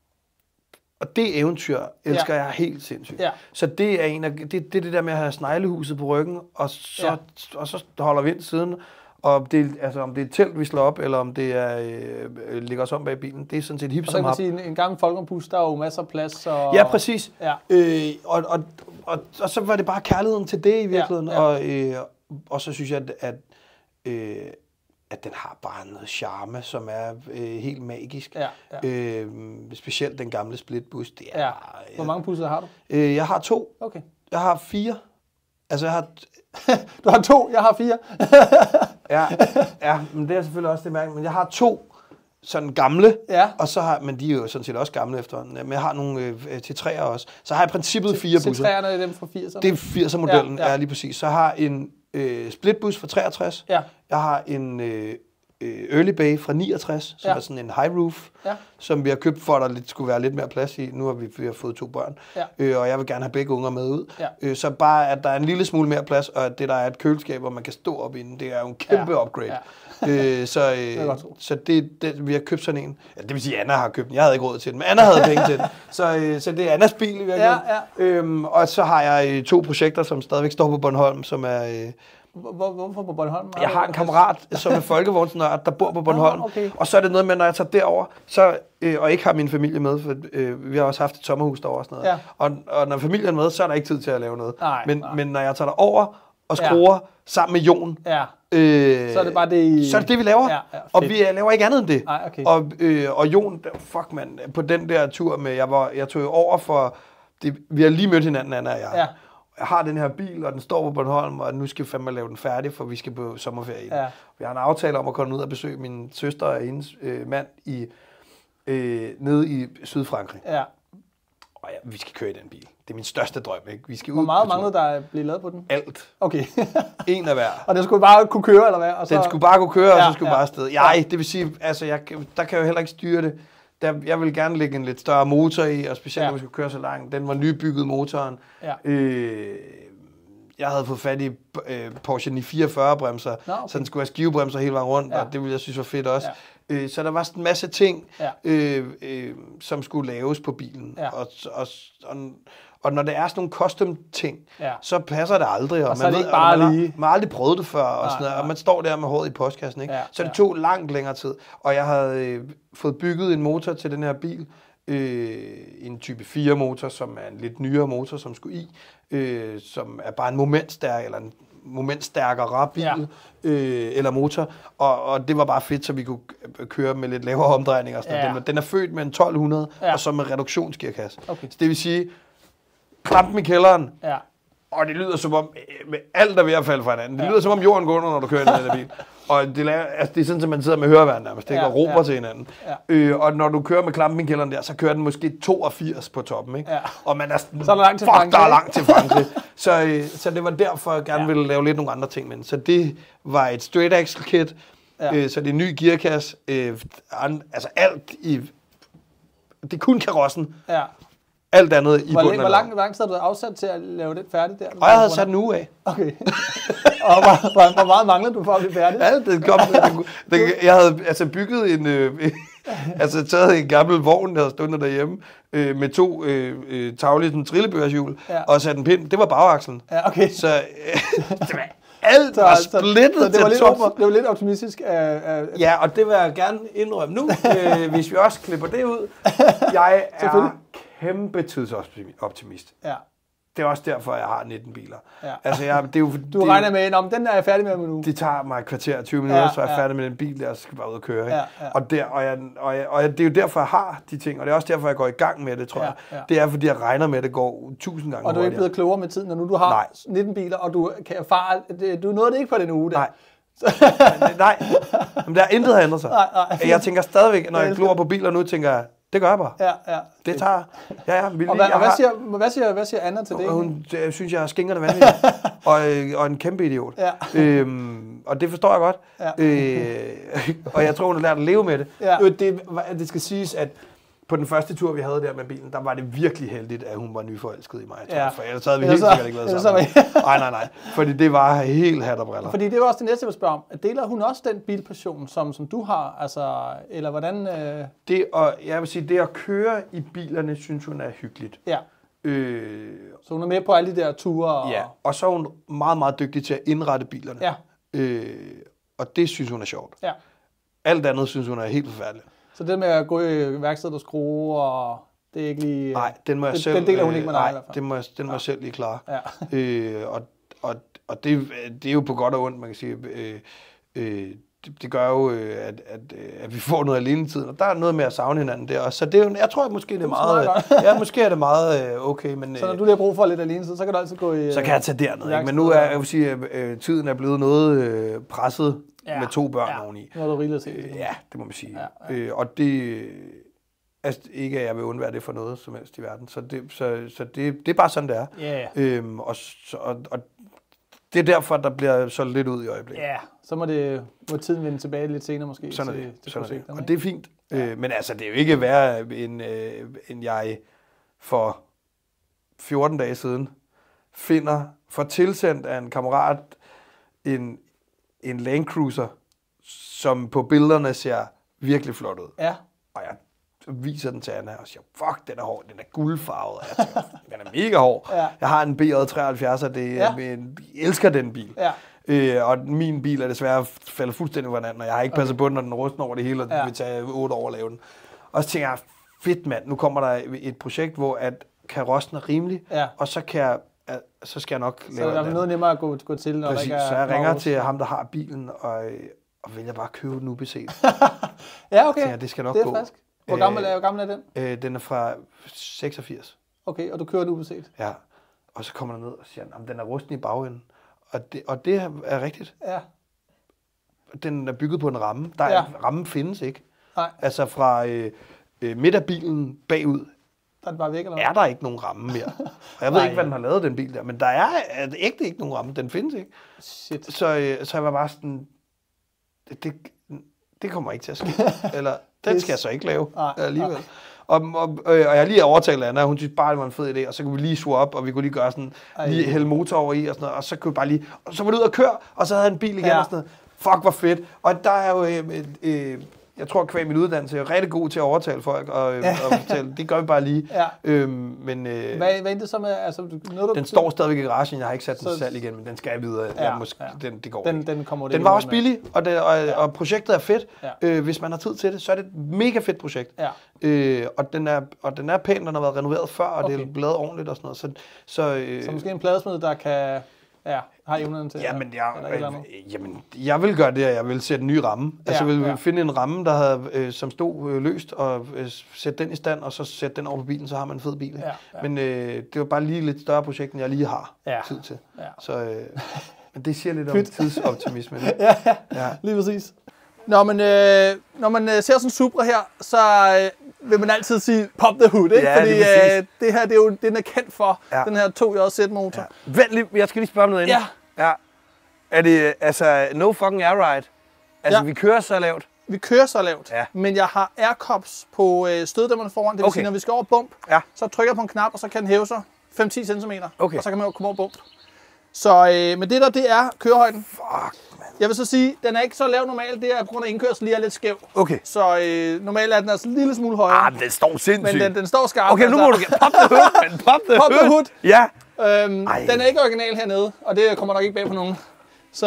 og det eventyr elsker ja. jeg helt sindssygt. Ja. Så det er en af, det, det er det der med at have sneglehuset på ryggen, og så, ja. og så holder vind siden. Og det, altså, om det er et telt, vi slår op, eller om det er øh, ligger os om bag bilen, det er sådan set hip som hap. Og så kan man sige, en, en gammel folkebus, der er jo masser af plads. Og... Ja, præcis. Ja. Øh, og, og, og, og så var det bare kærligheden til det i virkeligheden. Ja, ja. Og, øh, og så synes jeg, at, at, øh, at den har bare noget charme, som er øh, helt magisk. Ja, ja. Øh, specielt den gamle splitbus. Det er ja. bare, øh, Hvor mange busser har du? Øh, jeg har to. Okay. Jeg har fire. Altså, jeg har... Du har to, jeg har fire. ja, ja, men det er selvfølgelig også det mærke. Men jeg har to sådan gamle, ja. og så har, men de er jo sådan set også gamle efterhånden. Men jeg har nogle øh, til træer også. Så har jeg i princippet fire busser. Til træerne er dem fra firserne? Det er firser-modellen, ja, ja. ja, lige præcis. Så har jeg en øh, splitbus fra treogtres. Ja. Jeg har en øh, Early Bay fra niogtres, som ja. er sådan en high roof, ja. som vi har købt for, at der lidt, skulle være lidt mere plads i. Nu har vi, vi har fået to børn, ja. øh, og jeg vil gerne have begge unger med ud. Ja. Øh, så bare, at der er en lille smule mere plads, og at det, der er et køleskab, hvor man kan stå op inden, det er jo en kæmpe ja. upgrade. Ja. øh, så øh, så det, det, vi har købt sådan en. Ja, det vil sige, at Anna har købt den. Jeg havde ikke råd til den, men Anna havde penge til den. Så, øh, så det er Annas bil i virkeligheden. Ja, ja. Øhm, og så har jeg to projekter, som stadigvæk står på Bornholm, som er... Øh, Hvor, hvorfor på Bornholm? Jeg har en kammerat, som er folkevognsnørd, der bor på Bornholm. Oh, okay. Og så er det noget med, når jeg tager derover, så øh, og ikke har min familie med, for øh, vi har også haft et sommerhus derovre og sådan noget. Ja. Og, og når familien er med, så er der ikke tid til at lave noget. Nej, men, nej. men når jeg tager derover og skruer ja. sammen med Jon, ja. øh, så er det bare det, I... så er det, det vi laver. Ja, ja, og vi laver ikke andet end det. Nej, okay. Og, øh, og Jon, fuck man, på den der tur med, jeg, var, jeg tog jo over for, det, vi har lige mødt hinanden, Anna og jeg. Ja. Jeg har den her bil, og den står på Bornholm, og nu skal vi fandme lave den færdig, for vi skal på sommerferie. Ja. Vi har en aftale om at komme ud og besøge min søster og hendes øh, mand i, øh, nede i Sydfrankrig. Ja. Og ja, vi skal køre i den bil. Det er min største drøm, ikke? Vi skal Hvor meget manglede der at blive lavet på den? Alt. Okay. En af hver. Og den skulle bare kunne køre, eller hvad? Og så... Den skulle bare kunne køre, ja, og så skulle ja. bare afsted. Ja, det vil sige, altså, jeg, der kan jeg jo heller ikke styre det. Der, jeg vil gerne lægge en lidt større motor i, og specielt ja. når vi skulle køre så langt. Den var nybygget motoren. Ja. Øh, jeg havde fået fat i øh, Porsche ni fireogfyrre bremser, no, okay. så den skulle have skivebremser hele vejen rundt, ja. og det ville jeg synes var fedt også. Ja. Øh, så der var sådan en masse ting, ja. øh, øh, som skulle laves på bilen. Ja. Og, og, og, og når det er sådan nogle custom ting, ja. så passer det aldrig. Og, og man, ved, ikke bare man, lige... har, man har aldrig prøvet det før, og, sådan noget, og man står der med håret i postkassen. Ikke? Ja. Så det tog langt længere tid. Og jeg havde øh, fået bygget en motor til den her bil, øh, en type fire motor, som er en lidt nyere motor, som skulle i, øh, som er bare en momentstærk, eller en momentstærkere bil, ja. øh, eller motor, og, og det var bare fedt, så vi kunne køre med lidt lavere omdrejninger. Og sådan ja. den, den er født med en tolv hundrede, ja. og så med reduktionsgearkasse. Okay. Så det vil sige, klampen i kælderen, ja. og det lyder som om, med alt der er ved at falde fra hinanden, det ja. lyder som om jorden går under, når du kører i den her bil. Og det er, altså, det er sådan, at man sidder med høreværn nærmest, det ja, og råber ja. til hinanden. Ja. Øh, og når du kører med klampen i kælderen der, så kører den måske toogfirs på toppen, ikke? Ja. Og man er sådan, så er der langt til fuck, Frankrig. der er langt til Frankrig. så, øh, så det var derfor, jeg gerne ja. ville lave lidt nogle andre ting med den. Så det var et straight axle kit, ja. øh, så det er en ny gearkasse, øh, altså alt i, det er kun karossen. Ja. Alt andet i hvor, bunden. Hvor lang, lang tid har du afsat til at lave det færdigt der? Og jeg havde sat en uge af. Okay. Og hvor, hvor, hvor meget manglede du for at blive færdig? Alt det kom. Det, det, jeg havde altså bygget en, øh, altså taget en gammel vogn, der havde stået derhjemme, øh, med to øh, øh, taglige trillebørshjul, ja. og sat en pind. Det var bagakslen. Ja, okay. Så øh, det var alt var splittet så, så det var til tomer. Det var lidt optimistisk. Uh, uh, ja, og det vil jeg gerne indrømme nu, øh, hvis vi også klipper det ud. Jeg er kæmpe tidsoptimist. Ja. Det er også derfor, jeg har nitten biler. Ja. Altså, jeg, det er jo, du regner med, om den er jeg færdig med nu. Det tager mig et kvarter, tyve minutter, ja, så er jeg ja. færdig med den bil der, og så skal jeg bare ud og køre. Ikke? Ja, ja. Og, der, og, jeg, og, jeg, og jeg, det er jo derfor, jeg har de ting, og det er også derfor, jeg går i gang med det, tror ja, jeg. Ja. Det er, fordi jeg regner med, at det går tusind gange. Og du er ikke blevet klogere med tiden, når nu du har Nej. nitten biler, og du kan erfare, du nåede det ikke på den uge der. Nej. Nej, men der er intet, der har ændret sig. Nej, nej. Jeg tænker stadigvæk, når jeg glor på biler nu, tænker jeg, Det gør jeg bare. Ja, ja. Det tager... Ja, ja. Vi, og hvad, jeg og hvad, har, siger, hvad, siger, hvad siger Anna til det? Hun jeg synes, jeg er skingerne vanvittigt. og, øh, og en kæmpe idiot. Ja. Øhm, og det forstår jeg godt. Ja. Øh, og jeg tror, hun har lært at leve med det. Ja. Øh, det. Det skal siges, at på den første tur, vi havde der med bilen, der var det virkelig heldigt, at hun var nyforelsket i mig. Tror, ja. For ellers havde vi helt sikkert ikke været sammen. Nej, nej, nej. Fordi det var helt hat og briller. Fordi det var også det næste, jeg vil spørge om. Deler hun også den bilpassion, som, som du har? Altså, eller hvordan... Øh... Det, og jeg vil sige, det at køre i bilerne, synes hun er hyggeligt. Ja. Øh, så hun er med på alle de der ture? Og... Ja, og så er hun meget, meget dygtig til at indrette bilerne. Ja. Øh, og det synes hun er sjovt. Ja. Alt andet synes hun er helt forfærdeligt. Så det med at gå i værkstedet og skrue, og det er ikke lige... Nej, den må jeg den, selv... Den deler hun ikke med dig nej, i hvert fald. Den må jeg, den må ja. jeg selv lige klare. Ja. øh, og og, og det, det er jo på godt og ondt, man kan sige. Øh, øh, det, det gør jo, at, at, at vi får noget alene tid, og der er noget med at savne hinanden der. Så det er jo, jeg tror at måske det er meget... ja, måske er det meget okay, men... Så når du lige har brug for lidt alene tid, så kan du altid gå i... Så kan jeg tage derned, ikke? Men nu er jeg vil sige, at øh, tiden er blevet noget øh, presset ja. med to børn ja. oveni. Nu er du rigeligt at se. Øh, ja, det må man sige. Ja, ja. Øh, og det... Altså, ikke at jeg vil undvære det for noget som helst i verden. Så det, så, så det, det er bare sådan, det er. Yeah. Øhm, og, så, og, og det er derfor, der bliver så lidt ud i øjeblikket. Ja, yeah. Så må, det, må tiden vende tilbage lidt senere måske. Sådan er til, det. til Sådan er det. ikke? Og det er fint. Ja. Øh, men altså, det er jo ikke værre, end, øh, end jeg for fjorten dage siden finder, får tilsendt af en kammerat en, en Land Cruiser, som på billederne ser virkelig flot ud. Ja. Og jeg viser den til Anna og siger, fuck, den er hård, den er guldfarvet. Jeg tænker, den er mega hård. Ja. Jeg har en B J treoghalvfjerds, og det, ja. jeg elsker den bil. Ja. Øh, og min bil er desværre faldet fuldstændig over hinanden, og jeg har ikke passet okay. på den, når den rusten over det hele, og det ja. vil tage otte år at lave den. Og så tænker jeg, fedt mand, nu kommer der et projekt, hvor at karossen er rimelig, ja. og så kan jeg så skal jeg nok lave det. Så er der noget nemmere at gå, gå til, når præcis, der ikke er... Så jeg ringer til ham, der har bilen, og, og vælger bare at købe den U B C. Ja, okay. Jeg, det skal nok det er gå. frisk. Hvor gammel er, hvor gammel er den? Øh, den er fra seksogfirs. Okay, og du kører den U B C? Ja, og så kommer der ned og siger, at den er rusten i bagenden. Og det, og det er rigtigt. Ja. Den er bygget på en ramme. Der er, ja. Rammen findes ikke. Nej. Altså fra øh, øh, midt af bilen bagud, der er, det bare væk, eller er der ikke nogen ramme mere. Og jeg ved ikke, hvad den har lavet, den bil der, men der er, er ægte ikke nogen ramme. Den findes ikke. Shit. Så, øh, så jeg var bare sådan, det, det, det kommer ikke til at ske. Eller, den skal jeg så ikke lave nej, alligevel. Nej. Og, og, og jeg lige overtalt Anna, hun synes bare, det var en fed idé, og så kunne vi lige swap op, og vi kunne lige gøre sådan, ej, lige hælde motor over i, og sådan noget, og så kunne vi bare lige, og så var det ud og køre, og så havde jeg en bil igen, ja. og sådan noget. Fuck, hvor fedt. Og der er jo, øh, øh, jeg tror, kvæg min uddannelse er rigtig god til at overtale folk, og, øh, og fortælle, det gør vi bare lige. Ja. Øhm, men, øh, hvad, hvad er det så med, altså, noget, du... Den står stadigvæk i garagen, jeg har ikke sat den så... salg igen, men den skal videre. Ja, jeg måske, ja. den, det går den, den, kommer den var også billig, og, det, og, ja. og projektet er fedt. Ja. Øh, hvis man har tid til det, så er det et mega fedt projekt. Ja. Øh, og, den er, og den er pæn, den har været renoveret før, og okay. det er lavet ordentligt og sådan noget. Så, så, øh, så måske en pladesmed, der kan... Ja, har evnen til. Jamen, jeg, øh, jamen, jeg vil gøre det, jeg vil sætte en ny ramme. Ja, altså, jeg vil ja. finde en ramme, der havde, øh, som stod øh, løst, og øh, sætte den i stand, og så sætte den over på bilen, så har man en fed bil. Ja, ja. Men øh, det var bare lige lidt større projekt, end jeg lige har ja. tid til. Ja. Så øh, men det siger lidt om tidsoptimisme. ja, ja, ja, lige præcis. Når man, øh, når man øh, ser sådan en Supra her, så øh, vil man altid sige, pop the hood, ikke? Ja, fordi det, øh, det her, det er jo, den er kendt for, ja. den her to J Z-motor. Ja. Vent lige, jeg skal lige spørge om noget inden. Ja. ja. Er det, altså, no fucking air ride? Altså, ja. vi kører så lavt? Vi kører så lavt, ja. men jeg har aircops på øh, støddæmmerne foran. Det vil okay. sige, når vi skal over bump, ja. så trykker jeg på en knap, og så kan den hæve sig fem til ti centimeter, okay. og så kan man komme over bump. Så øh, men det der, det er kørehøjden. Fuck. Jeg vil så sige, den er ikke så lav normalt, det er på grund af indkørsel lige er lidt skæv. Okay. Så øh, normalt er den altså en lille smule højere. Ah, den står sindssygt. Men den, den står skarpt. Okay, nu må altså. du pop the hood, men pop the pop hood. The hood. Ja. Øhm, den er ikke original hernede, og det kommer nok ikke bag på nogen. Så...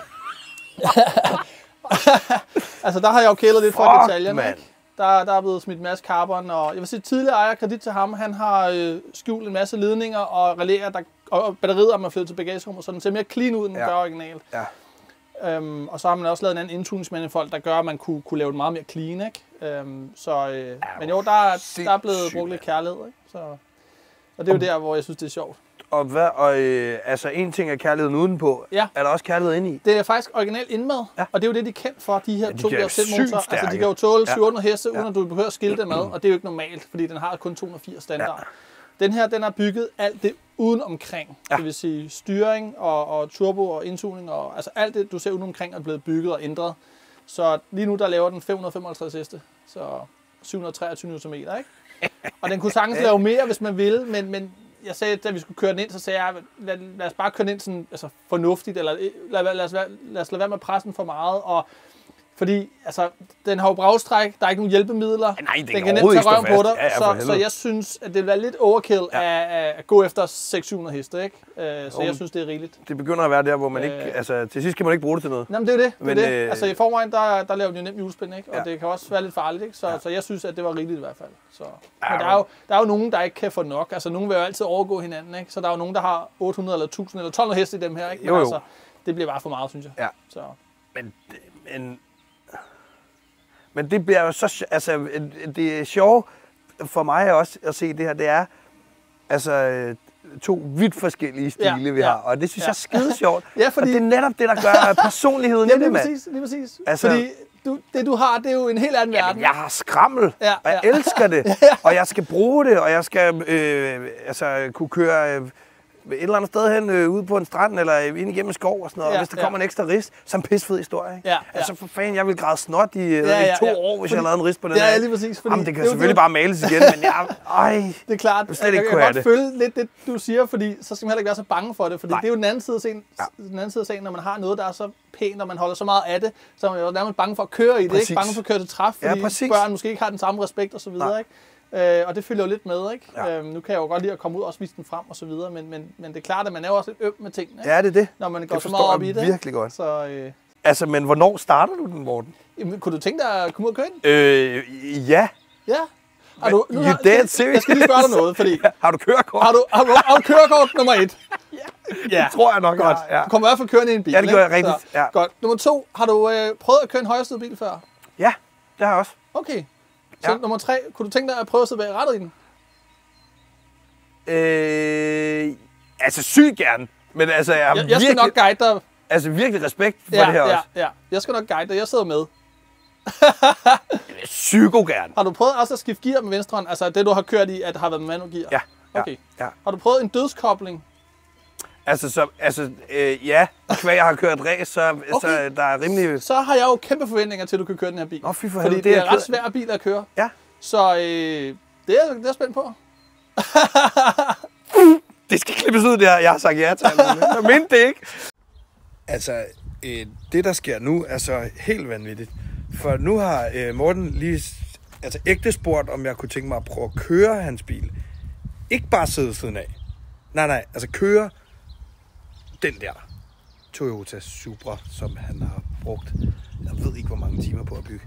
altså, der har jeg jo kælet lidt for detaljerne. Der, der er blevet smidt en masse carbon, og jeg vil sige, tidligere ejer kredit til ham, han har øh, skjult en masse ledninger og relæer, der, og batterier, man flyttet til bagagerummet, så den ser mere clean ud, end den ja. gør originalt. Ja. Øhm, og så har man også lavet en anden intuningsmanifold, der gør, at man kunne, kunne lave det meget mere clean, ikke? Øhm, så, øh, men jo, der, der er blevet brugt lidt kærlighed, ikke? Så, og det er jo der, hvor jeg synes, det er sjovt. Og, hvad, og øh, altså, en ting er kærligheden udenpå. Ja. Er der også kærlighed inde i? Det er faktisk originalt indmad, ja. og det er jo det, de er kendt for, de her ja, de to der motorer. Altså, de kan jo tåle syv hundrede heste, uden ja. at du behøver at skille dem ad, og det er jo ikke normalt, fordi den har kun to hundrede og firs standard. Ja. Den her, den har bygget alt det uden omkring. Ja. Det vil sige styring og, og turbo og indtuning, og altså alt det, du ser uden omkring, er blevet bygget og ændret. Så lige nu, der laver den fem hundrede og femoghalvtreds heste, så syv hundrede og treogtyve newtonmeter, ikke? Og den kunne sagtens lave mere, hvis man ville, men, men jeg sagde, da vi skulle køre den ind, så sagde jeg, lad, lad os bare køre den ind sådan, altså fornuftigt, eller lad, lad, os, lad os lade være med pressen for meget, og fordi altså, den har jo bragstræk, der er ikke nogen hjælpemidler, nej, den, den kan nemt tage røven på dig, ja, ja, så, så jeg synes, at det vil være lidt overkill ja. at, at gå efter seks hundrede heste, ikke? Uh, så jo, jeg synes, det er rigeligt. Det begynder at være der, hvor man uh, ikke, altså til sidst kan man ikke bruge det til noget. Jamen det er det, det, Men, er det. Øh, altså i forvejen, der, der laver de jo nemt hjulspind, ikke? Og ja. det kan også være lidt farligt, ikke? Så, ja. så jeg synes, at det var rigeligt i hvert fald. Så. Ja, men der er, jo, der er jo nogen, der ikke kan få nok, altså nogen vil jo altid overgå hinanden, ikke? Så der er jo nogen, der har otte hundrede eller tusind eller tolv hundrede heste i dem her, ikke? Men jo, jo. altså, det bliver bare for meget, synes jeg. Ja. Så. Men, men Men det bliver jo så, altså det er sjovt for mig også at se det her, det er altså to vidt forskellige stile, ja, vi ja, har, og det synes ja. jeg er skide sjovt. Ja, fordi... Og det er netop det, der gør personligheden ja, i det, mand. Præcis, lige præcis. Altså... Fordi du, det, du har, det er jo en helt anden Jamen, verden. jeg har skrammel, ja, og jeg ja. elsker det, og jeg skal bruge det, og jeg skal øh, altså, kunne køre... Øh, et eller andet sted hen øh, ude på en strand, eller ind igennem en skov og sådan noget, ja, og hvis der ja. kommer en ekstra rist, så en pisfed historie. Ikke? Ja, ja. Altså for fanden, jeg ville græde snot i, ja, ja, i to ja. år, hvis fordi, jeg lavede en rist på den ja, her. Ja, lige præcis. Fordi Jamen, det kan det, selvfølgelig det, bare males igen, men jeg, ej, det er klart, jeg slet ikke jeg, kunne jeg have kan det. godt følge lidt det, du siger, fordi så skal man heller ikke være så bange for det, fordi Nej. det er jo den anden side af sagen, ja. den anden side af sagen, når man har noget, der er så pænt, og man holder så meget af det, så er man jo nærmest bange for at køre i det, præcis. ikke? Bange for at køre til træf, fordi ja, børn måske ikke har den samme respekt og så videre, ikke? Øh, og det følger jo lidt med, ikke? Ja. Øhm, nu kan jeg jo godt lide at komme ud og også vise den frem og så videre, men, men, men det er klart, at man er jo også lidt øm med tingene, ikke? Ja, det er det. Når man det går så meget op i det. virkelig godt. Så, øh... Altså, men hvornår starter du den, Morten? Jamen, kunne du tænke dig at komme ud og køre den? Øh, ja. Ja. Har du, nu you har, dead serious? Jeg skal lige spørge dig noget, fordi... Har du kørekort? Har du, har du, har du kørekort nummer et? Ja, ja. Det tror jeg nok, godt. Ja. Du kommer i hvert fald kørende i en bil. Ja, det gør jeg ikke? rigtigt. Ja. Godt. Nummer to, har du øh, prøvet at køre en højrestød bil før? Ja, det har jeg også. Okay. Så ja. nummer tre, kunne du tænke dig at prøve at sidde bag rattet i den? Øh, altså sygt gerne. Men altså, jeg, jeg, jeg skal virkelig, nok guide dig. Altså virkelig respekt for ja, det her ja, også. Ja, jeg skal nok guide dig. Jeg sidder med. Psyko gerne. Har du prøvet også at skifte gear med venstre hånd? Altså det, du har kørt i, at det har været med manuel gear? Ja. ja okay. Ja. Har du prøvet en dødskobling? Altså, så, altså øh, ja, hver jeg har kørt race, så, okay. så der er rimelig... Så har jeg jo kæmpe forventninger til, at du kan køre den her bil. Nå, fy for Fordi helvede, det er det en ret svær bil at køre. Ja. Så øh, det, er, det er jeg spændt på. Det skal klippes ud, det her. Jeg har sagt ja til. Jeg mente det ikke. Altså, øh, det der sker nu er så helt vanvittigt. For nu har øh, Morten lige altså, ægte spurgt, om jeg kunne tænke mig at prøve at køre hans bil. Ikke bare sidde siden af. Nej, nej, altså køre den der Toyota Supra, som han har brugt, jeg ved ikke, hvor mange timer på at bygge.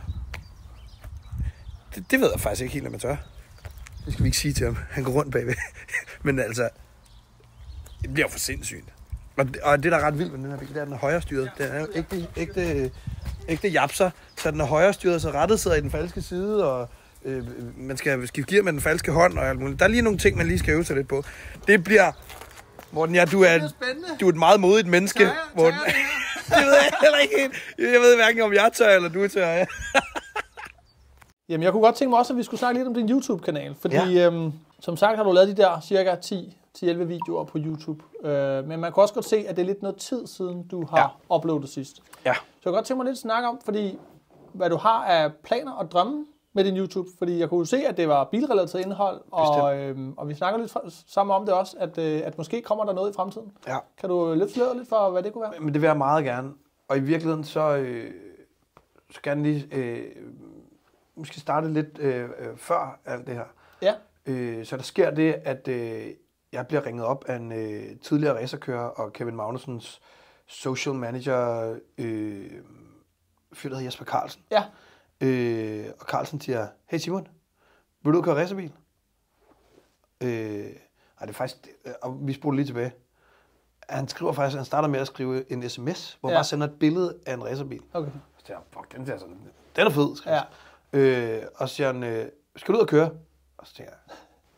Det, det ved jeg faktisk ikke helt, om jeg tør. Det skal vi ikke sige til ham. Han går rundt bagved. Men altså, det bliver for sindssygt. Og det, og det, der er ret vildt med den her bil, det er, den er højrestyret. Den er jo ægte, ægte, ægte japser, så den er højrestyret, så rettet sidder i den falske side, og øh, man skal skifte gear med den falske hånd, og alt muligt. Der er lige nogle ting, man lige skal øve sig lidt på. Det bliver... Morten, ja, du er, du er et meget modigt menneske. Tør jeg, Morten. tør jeg, det ved jeg heller ikke helt. Jeg ved hverken, om jeg tør, eller du tør. Ja. Jamen, jeg kunne godt tænke mig også, at vi skulle snakke lidt om din YouTube-kanal. Fordi, ja. øhm, som sagt, har du lavet de der cirka ti til elleve videoer på YouTube. Øh, men man kan også godt se, at det er lidt noget tid siden, du har ja. uploadet sidst. Ja. Så jeg kan godt tænke mig lidt at snakke om, fordi hvad du har af planer og drømme med din YouTube. Fordi jeg kunne se, at det var bilrelateret indhold, og, øhm, og vi snakker lidt sammen om det også, at, øh, at måske kommer der noget i fremtiden. Ja. Kan du løfte sløret lidt for, hvad det kunne være? Men det vil jeg meget gerne. Og i virkeligheden, så, øh, så gerne lige øh, måske starte lidt øh, før alt det her. Ja. Øh, så der sker det, at øh, jeg bliver ringet op af en øh, tidligere racerkører og Kevin Magnusens social manager, øh, fyr, der hedder Jesper Carlsen. Ja. Øh, og Carlsen siger, hey Simon, vil du køre racerbil? Øh, ej, det er faktisk, og vi spoler lige tilbage. Han skriver faktisk, han starter med at skrive en sms, hvor ja. bare sender et billede af en racerbil. Okay. Så siger han, fuck, den der sådan, den er fed, ja. øh, og så siger han, øh, skal du ud og køre? Og så tænker jeg,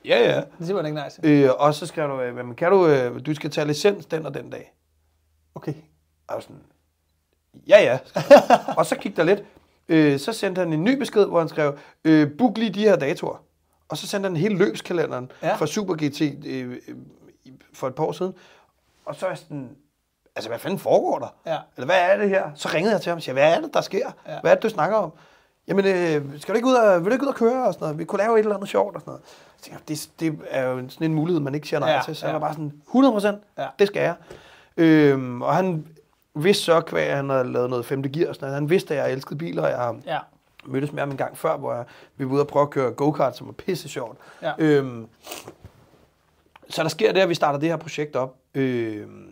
Ja, ja. Det siger man ikke nej til. Øh, og så skrev du, øh, men kan du, øh, du skal tage licens den og den dag. Okay. Og sådan, ja, ja. Og så kiggede der lidt. Øh, så sendte han en ny besked, hvor han skrev, øh, book lige de her datoer. Og så sendte han hele løbskalenderen ja. fra Super G T øh, øh, for et par år siden. Og så er jeg sådan, altså hvad fanden foregår der? Ja. Eller hvad er det her? Så ringede jeg til ham og siger, hvad er det, der sker? Ja. Hvad er det, du snakker om? Jamen, øh, skal du ikke ud og, vil du ikke ud og køre og sådan noget? Vi kunne lave et eller andet sjovt og sådan noget. Så tænkte jeg, det, det er jo sådan en mulighed, man ikke siger nej ja. til. Så ja. jeg var bare sådan, hundrede procent, ja. det skal jeg. Øhm, og han vidste så, at han havde lavet noget femte gear og sådan noget. Han vidste, at jeg elskede biler, og jeg ja. mødtes med ham en gang før, hvor jeg, vi var ude og prøve at køre go-kart, som var pisse sjovt. Ja. Øhm, så der sker det, at vi starter det her projekt op. Øhm,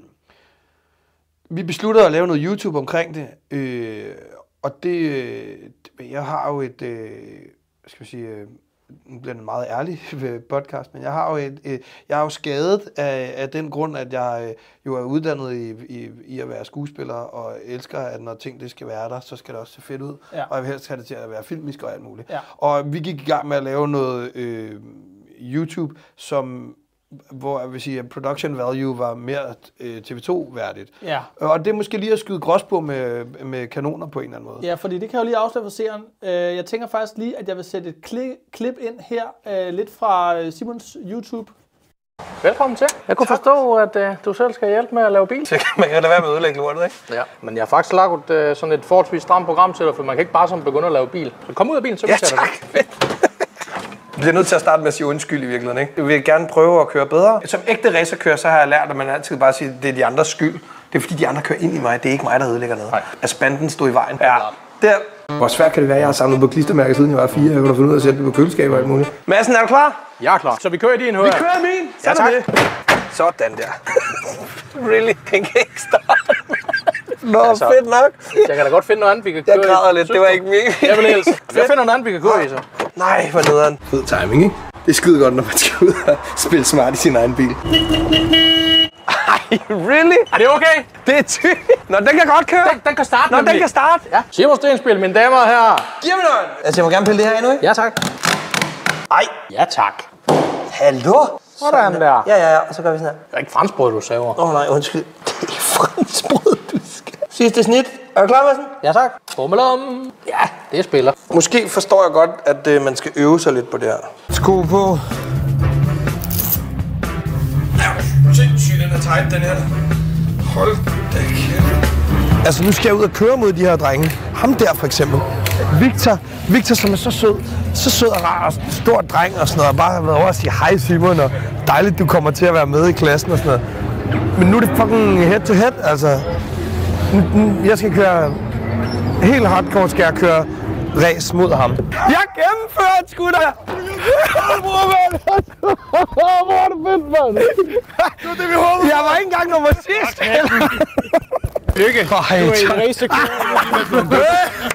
vi besluttede at lave noget YouTube omkring det, øh, og det, jeg har jo et, øh, skal vi sige, øh, nu bliver det meget ærlig podcast, men jeg har jo et, et jeg er jo skadet af, af den grund, at jeg øh, jo er uddannet i, i, i at være skuespiller, og elsker, at når ting det skal være der, så skal det også se fedt ud, ja. og jeg vil helst have det til at være filmisk og alt muligt. Ja. Og vi gik i gang med at lave noget øh, YouTube, som hvor jeg vil sige, at production value var mere øh, T V to-værdigt. Ja. Og det er måske lige at skyde gråsbord med, med kanoner på en eller anden måde. Ja, fordi det kan jo lige afsløre for seeren. Jeg tænker faktisk lige, at jeg vil sætte et klip ind her, øh, lidt fra Simons YouTube. Velkommen til. Jeg kunne tak. forstå, at øh, du selv skal hjælpe med at lave bil. Så kan man kan lade være med at ødelægge lortet, ikke? Ja, men jeg har faktisk lagt øh, sådan et forholdsvis stramt program til dig, for man kan ikke bare sådan begynde at lave bil. Så kom ud af bilen, så ja, vi tak. Det. Jeg bliver nødt til at starte med at sige undskyld i virkeligheden, ikke? Jeg vil gerne prøve at køre bedre. Som ægte racerkører, så har jeg lært, at man altid bare siger, at det er de andres skyld. Det er fordi, de andre kører ind i mig. Det er ikke mig, der ødelægger noget. Nej. At spanden stod i vejen. Ja. Der. Hvor svært kan det være? Jeg har samlet på klistermærker, siden jeg var fire. Jeg kunne da finde ud af at sætte det på køleskabet og alt muligt. Madsen, er du klar? Jeg er klar. Så vi kører i din, hører Vi kører i min. Ja, tak. Det. Sådan der. Really? Den kan ikke starte. Nå, altså, fedt nok. Jeg kan da godt finde noget andet, vi kan køre i. Jeg græder lidt. Det var ikke meningen. Jeg vil helst. Jeg finder noget andet, vi kan køre i, så. Nej, hvor nederen. Fed timing, ikke? Det er skide godt, når man skal ud og spille smart i sin egen bil. Ej, really? Er det okay? Det er tykt. Nå, den kan godt køre. Den, den kan starte. Nå, den kan starte. Ja. Simon Stenspil, mine damer og herrer. Giv mig noget. Altså, jeg må gerne pille det her endnu, ikke? Ja, tak. Ej. Ja, tak. Hallo? Sådan der. Ja, ja, ja. Og så gør vi sådan her. Det er ikke franskbrød, du saver. Åh oh, nej, undskyld. Det er franskbrød, du skal. Sidste snit. Er du klar, Madsen? Ja, tak. Bummelum. Ja, det spiller. Måske forstår jeg godt, at øh, man skal øve sig lidt på det her. Sko på. Sindssygt, den er tight, den her. Hold da kæft. Altså, nu skal jeg ud og køre mod de her drenge. Ham der, for eksempel. Victor. Victor, som er så sød. Så sød og rar og stor dreng og sådan noget. Og bare har været over at sige hej, Simon, og dejligt, du kommer til at være med i klassen og sådan noget. Men nu er det fucking head to head, altså. Jeg skal køre helt hardcore, skal jeg køre race mod ham. Jeg gennemførte sgu da! Hvor er det fedt, mand! Det var det, vi håbede. Jeg var ikke engang nummer sidst. Lykke, du er i racerkører.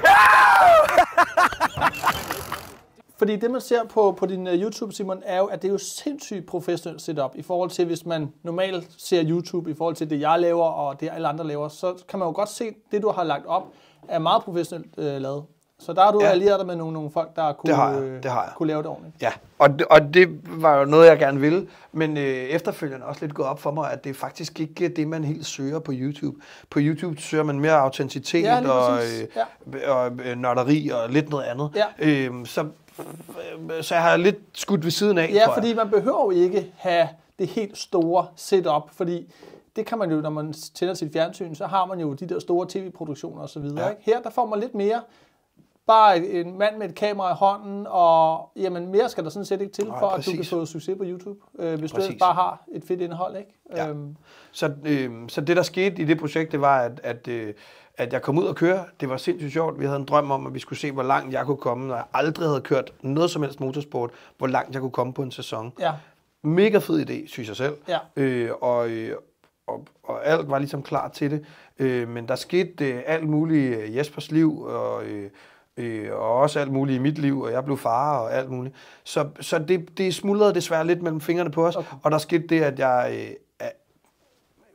Fordi det, man ser på, på din uh, YouTube, Simon, er jo, at det er jo sindssygt professionelt setup i forhold til, hvis man normalt ser YouTube, i forhold til det, jeg laver, og det, alle andre laver, så kan man jo godt se, at det, du har lagt op, er meget professionelt uh, lavet. Så der har du ja. allieret dig med nogle, nogle folk, der kunne, det har jeg. Det har jeg. kunne lave det ordentligt. Ja, og det, og det var jo noget, jeg gerne ville, men øh, efterfølgende også lidt gået op for mig, at det er faktisk ikke det, man helt søger på YouTube. På YouTube søger man mere autenticitet ja, og, øh, ja. og øh, nørderi og lidt noget andet. Ja. Øh, så, øh, så jeg har lidt skudt ved siden af, Ja, tror fordi jeg. man behøver jo ikke have det helt store setup, fordi det kan man jo, når man tænder sit fjernsyn, så har man jo de der store tv-produktioner og så videre. Ja. Ikke? Her der får man lidt mere. Bare en mand med et kamera i hånden, og jamen, mere skal der sådan set ikke til, for Nej, at du kan få succes på YouTube, øh, hvis præcis. du bare har et fedt indhold. Ikke? Ja. Øhm. Så, øh, så det, der skete i det projekt, det var, at, at, øh, at jeg kom ud og køre. Det var sindssygt sjovt. Vi havde en drøm om, at vi skulle se, hvor langt jeg kunne komme, når jeg aldrig havde kørt noget som helst motorsport, hvor langt jeg kunne komme på en sæson. Ja. Mega fed idé, synes jeg selv. Ja. Øh, og, øh, og, og alt var ligesom klar til det. Øh, men der skete øh, alt muligt i Jespers liv, og... Øh, og også alt muligt i mit liv, og jeg blev far og alt muligt. Så, så det, det smuldrede desværre lidt mellem fingrene på os, okay. Og der skete det, at jeg øh,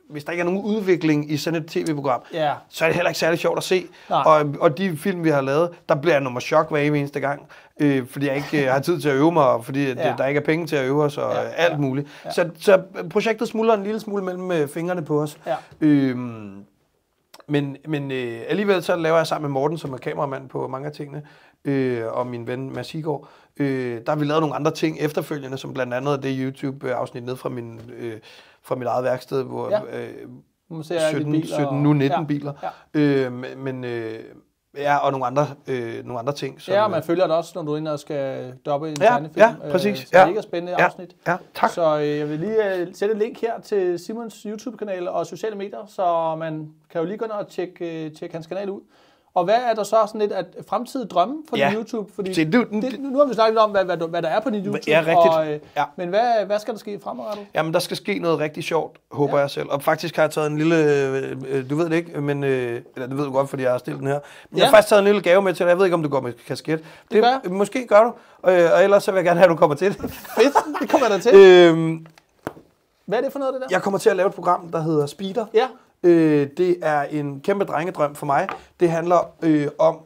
hvis der ikke er nogen udvikling i sådan et tv-program, Ja. så er det heller ikke særlig sjovt at se. Nej. Og, og de film, vi har lavet, der bliver jeg nummer chok hver evig eneste gang, øh, fordi jeg ikke øh, har tid til at øve mig, og fordi ja. det, der ikke er penge til at øve os, og Ja. ja. alt Ja. muligt. Ja. Så, så projektet smuldrer en lille smule mellem øh, fingrene på os. Ja. Øhm, men men øh, alligevel så laver jeg sammen med Morten, som er kameramand på mange af tingene, øh, og min ven Mads Higgaard, øh, der har vi lavet nogle andre ting efterfølgende, som blandt andet det YouTube-afsnit ned fra, min, øh, fra mit eget værksted, hvor Ja. øh, Man ser alle de sytten, biler sytten og- nu nitten ja. biler. Ja. Øh, men øh, ja, og nogle andre, øh, nogle andre ting. Som, Ja, og man følger det også, når du er inde og skal doppe en Ja, tegnefilm. ja, præcis. Øh, så Ja. mega spændende ja, afsnit. ja, tak. Så øh, jeg vil lige øh, sætte et link her til Simons YouTube-kanal og sociale medier, så man kan jo lige gå ind og tjekke, øh, tjekke hans kanal ud. Og hvad er der så sådan lidt at fremtidige drømme for Ja. din YouTube? Fordi Se, det- det, det- nu har vi snakket lidt om, hvad, hvad, hvad der er på din YouTube. Ja, rigtigt. Og, øh, Ja. Men hvad, hvad skal der ske fremadrettet? Jamen, der skal ske noget rigtig sjovt, håber Ja. ja. jeg selv. Og faktisk har jeg taget en lille, øh, øh, du ved det ikke, men, øh, eller det ved du godt, fordi jeg har stillet den her. Men ja. jeg har faktisk taget en lille gave med til dig. Jeg ved ikke, om du går med kasket. Det, gør jeg. Måske gør du, og, øh, og ellers så vil jeg gerne have, at du kommer til det. Fedt, det kommer der til. øhm, Hvad er det for noget, det der? jeg kommer til at lave et program, der hedder Speeder. Ja. Øh, det er en kæmpe drengedrøm for mig. Det handler øh, om,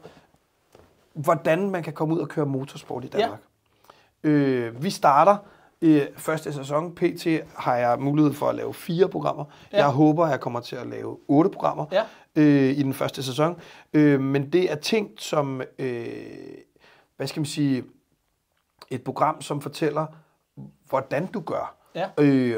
hvordan man kan komme ud og køre motorsport i Danmark. Ja. Øh, vi starter i første sæson. P T har jeg mulighed for at lave fire programmer. Ja. Jeg håber, jeg kommer til at lave otte programmer Ja. øh, i den første sæson. Øh, men det er ting som, øh, hvad skal man sige, et program, som fortæller, hvordan du gør. Ja. Øh,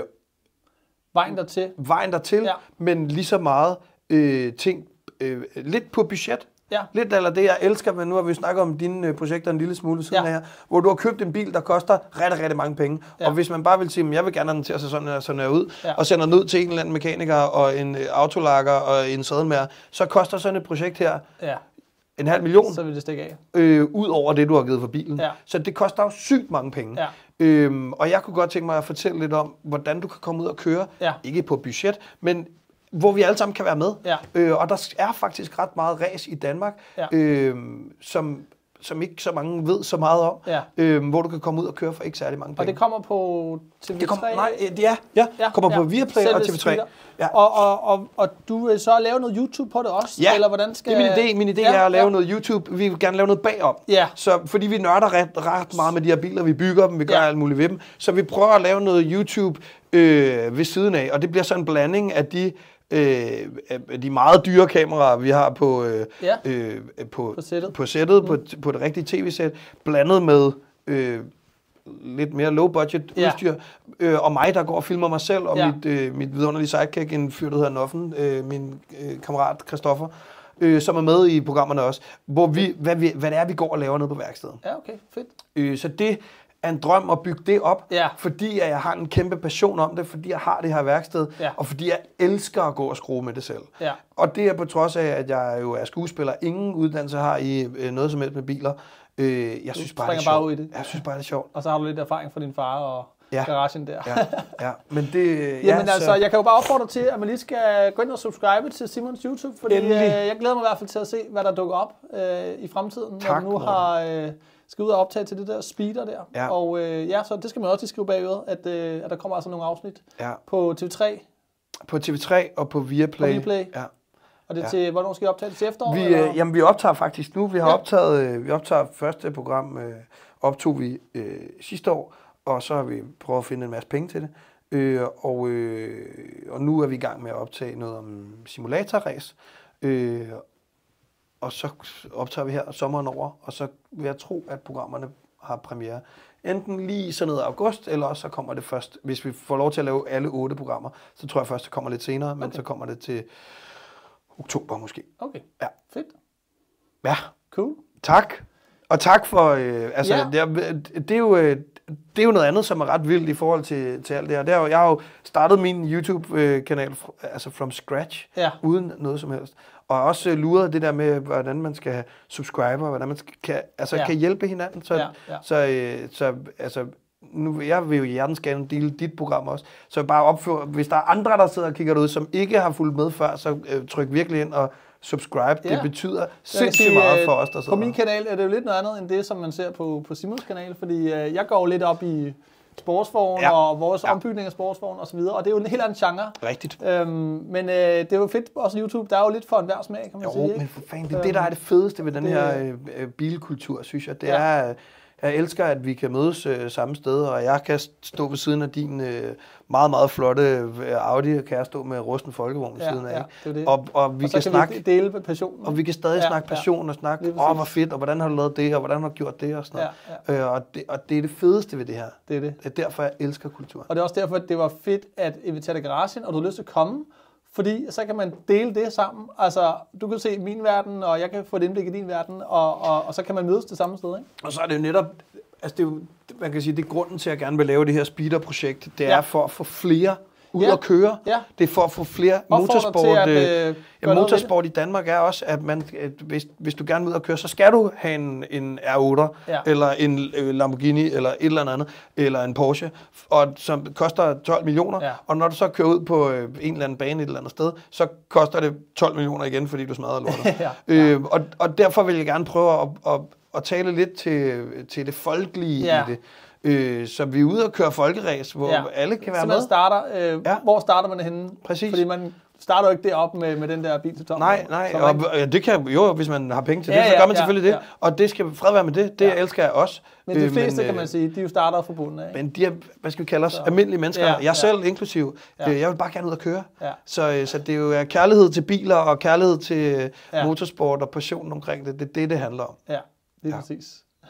Vejen dertil. vejen dertil, Ja. men lige så meget øh, ting, øh, lidt på budget. Ja. Lidt eller det, jeg elsker, men nu har vi snakket om dine øh, projekter en lille smule siden Ja. ja. her, hvor du har købt en bil, der koster rigtig, rigtig mange penge. Ja. Og hvis man bare vil sige, at jeg vil gerne have den til at se sådan her, sådan her ud, Ja. og sender den ud til en eller anden mekaniker og en øh, autolakker og en sædelmager, så koster sådan et projekt her Ja, en halv million, så vil det stikke af. øh, ud over det, du har givet for bilen. Ja. Så det koster jo sygt mange penge. Ja. Øhm, og jeg kunne godt tænke mig at fortælle lidt om, hvordan du kan komme ud og køre, Ja. ikke på budget, men hvor vi alle sammen kan være med. Ja. Øh, og der er faktisk ret meget race i Danmark, Ja. øh, som, som ikke så mange ved så meget om, Ja. øh, hvor du kan komme ud og køre for ikke særlig mange Og penge. det kommer på T V tre? det kommer, nej, øh, ja, ja, ja, kommer på Viaplay Selve og T V tre. Speeder. Ja. Og, og, og, og du vil så lave noget YouTube på det også? Ja, Eller hvordan skal... det er min idé. Min idé ja, er at lave ja. noget YouTube. Vi vil gerne lave noget bagom. Ja. Så, fordi vi nørder ret, ret meget med de her biler. Vi bygger dem, vi gør Ja. alt muligt ved dem. Så vi prøver at lave noget YouTube øh, ved siden af. Og det bliver så en blanding af de, øh, af de meget dyre kameraer, vi har på, øh, Ja. øh, på, På sættet. på, sættet, mm. på, på det rigtige tv-sæt. Blandet med... Øh, lidt mere low-budget Ja. udstyr, øh, og mig, der går og filmer mig selv, og Ja. mit, øh, mit vidunderlige sidekick, en fyr, der hedder Noffen, øh, min øh, kammerat Christoffer, øh, som er med i programmerne også, hvor vi, hvad, vi, hvad det er, vi går og laver nede på værkstedet. Ja, okay, fedt. Øh, så det er en drøm at bygge det op, Ja. fordi at jeg har en kæmpe passion om det, fordi jeg har det her værksted, Ja. og fordi jeg elsker at gå og skrue med det selv. Ja. Og det er på trods af, at jeg jo er skuespiller, ingen uddannelse har i øh, noget som helst med biler. Øh, jeg synes bare, det er springer bare sjovt. ud i det. Jeg synes bare, det er sjovt. Og så har du lidt erfaring fra din far og Ja. garagen der. Ja, ja. Men det... Jamen ja, altså, så- jeg kan jo bare opfordre til, at man lige skal gå ind og subscribe til Simons YouTube, fordi øh, Endelig. jeg glæder mig i hvert fald til at se, hvad der dukker op øh, i fremtiden, Tak, når du nu Morten. har øh, skal ud og optage til det der speeder der. Ja. Og øh, ja, så det skal man også lige skrive bagud, at, øh, at der kommer altså nogle afsnit Ja. på T V tre På T V tre og på Viaplay. På Viaplay. Ja. og det er Ja. til, hvornår skal I optage det til efteråret? Vi, eller? øh, jamen, vi optager faktisk nu. Vi har Ja. optaget, øh, vi optager første program, øh, optog vi øh, sidste år, og så har vi prøvet at finde en masse penge til det. Øh, og, øh, og nu er vi i gang med at optage noget om simulatorræs. Øh, og så optager vi her sommeren over, og så vil jeg tro, at programmerne har premiere enten lige sådan noget august, eller også så kommer det først, hvis vi får lov til at lave alle otte programmer, så tror jeg først, det kommer lidt senere, men Okay. så kommer det til oktober måske. Okay, Ja. fedt. Ja, Cool. tak. Og tak for, øh, altså, Ja. det, er, det, er jo, øh, det er jo noget andet, som er ret vildt i forhold til, til alt det her. Det er jo, jeg har jo startet min YouTube-kanal altså from scratch, Ja. uden noget som helst. Og også øh, luret det der med, hvordan man skal have subscriber, hvordan man skal, kan, altså, Ja. kan hjælpe hinanden. Så, Ja, ja. så, øh, så altså, nu, jeg vil jo hjertens gerne dele dit program også. Så bare opfør, hvis der er andre, der sidder og kigger derude, som ikke har fulgt med før, så øh, tryk virkelig ind og subscribe. Ja. Det betyder Jeg vil sindssygt sige, meget øh, for os, der På sidder min her. kanal er det jo lidt noget andet, end det, som man ser på, på Simons kanal, fordi øh, jeg går lidt op i sportsvogn Ja. og vores Ja. ombygning af sportsvogn og så videre. Og det er jo en helt anden genre. Rigtigt. Øhm, men øh, det er jo fedt også YouTube. Der er jo lidt for enhver smag, kan man Jo, sige. Ikke? men for fanden, det er det, der er det fedeste ved den det- her øh, øh, bilkultur, synes jeg. Det Ja. er, øh, jeg elsker, at vi kan mødes øh, samme sted, og jeg kan stå ved siden af din øh, meget, meget flotte øh, Audi, og kan jeg stå med rusten folkevogn ved Ja, siden af. ja, ikke? det er det. Og, og vi og så kan kan snakke... vi dele passionen. Og vi kan stadig Ja, ja, snakke ja. passion og snakke, Lige åh, præcis. hvor fedt, og hvordan har du lavet det, og hvordan har du gjort det, og sådan noget. Ja, Øh, og, det, og det er det fedeste ved det her. Det er det. Det er derfor, jeg elsker kulturen. Og det er også derfor, at det var fedt at invitere dig i garagen, og du har lyst til at komme, fordi så kan man dele det sammen. Altså, du kan se min verden, og jeg kan få et indblik i din verden, og, og, og så kan man mødes det samme sted, ikke? Og så er det jo netop, altså det er jo, man kan sige, det er grunden til, at jeg gerne vil lave det her speeder-projekt. Det er Ja. for at få flere ud Ja. at køre. Ja. Det er for at få flere Opfordrer motorsport. til at, øh, øh, gøre ja, noget motorsport i Danmark er også, at man, at hvis, hvis du gerne vil ud at køre, så skal du have en, en R otte, Ja. eller en øh, Lamborghini, eller et eller andet, eller en Porsche, og, som koster tolv millioner. Ja. Og når du så kører ud på øh, en eller anden bane et eller andet sted, så koster det tolv millioner igen, fordi du smadrer lortet. Ja. øh, og, og derfor vil jeg gerne prøve at, at, at tale lidt til, til det folkelige Ja. i det. Øh, så vi er ude og køre folkeræs, hvor Ja. alle kan være så med. man starter, øh, Ja. hvor starter man henne? Præcis. Fordi man starter jo ikke deroppe med, med den der bil til tom. Nej, nej, Så og, man- og det kan jo, hvis man har penge til Ja, det, så ja, gør man ja, selvfølgelig det. ja. Og det skal fred være med det, det Ja. elsker jeg også. Men de Øh, fleste, øh, kan man sige, de jo starter fra bunden af. Men de er, hvad skal vi kalde os, almindelige mennesker, Ja, jeg ja. selv inklusiv. Ja. Øh, Jeg vil bare gerne ud og køre. Ja. Så, øh, så det er jo øh, kærlighed til biler og kærlighed til Ja. ja. motorsport og passionen omkring det. Det er det, det handler om. Ja, lige Ja. præcis.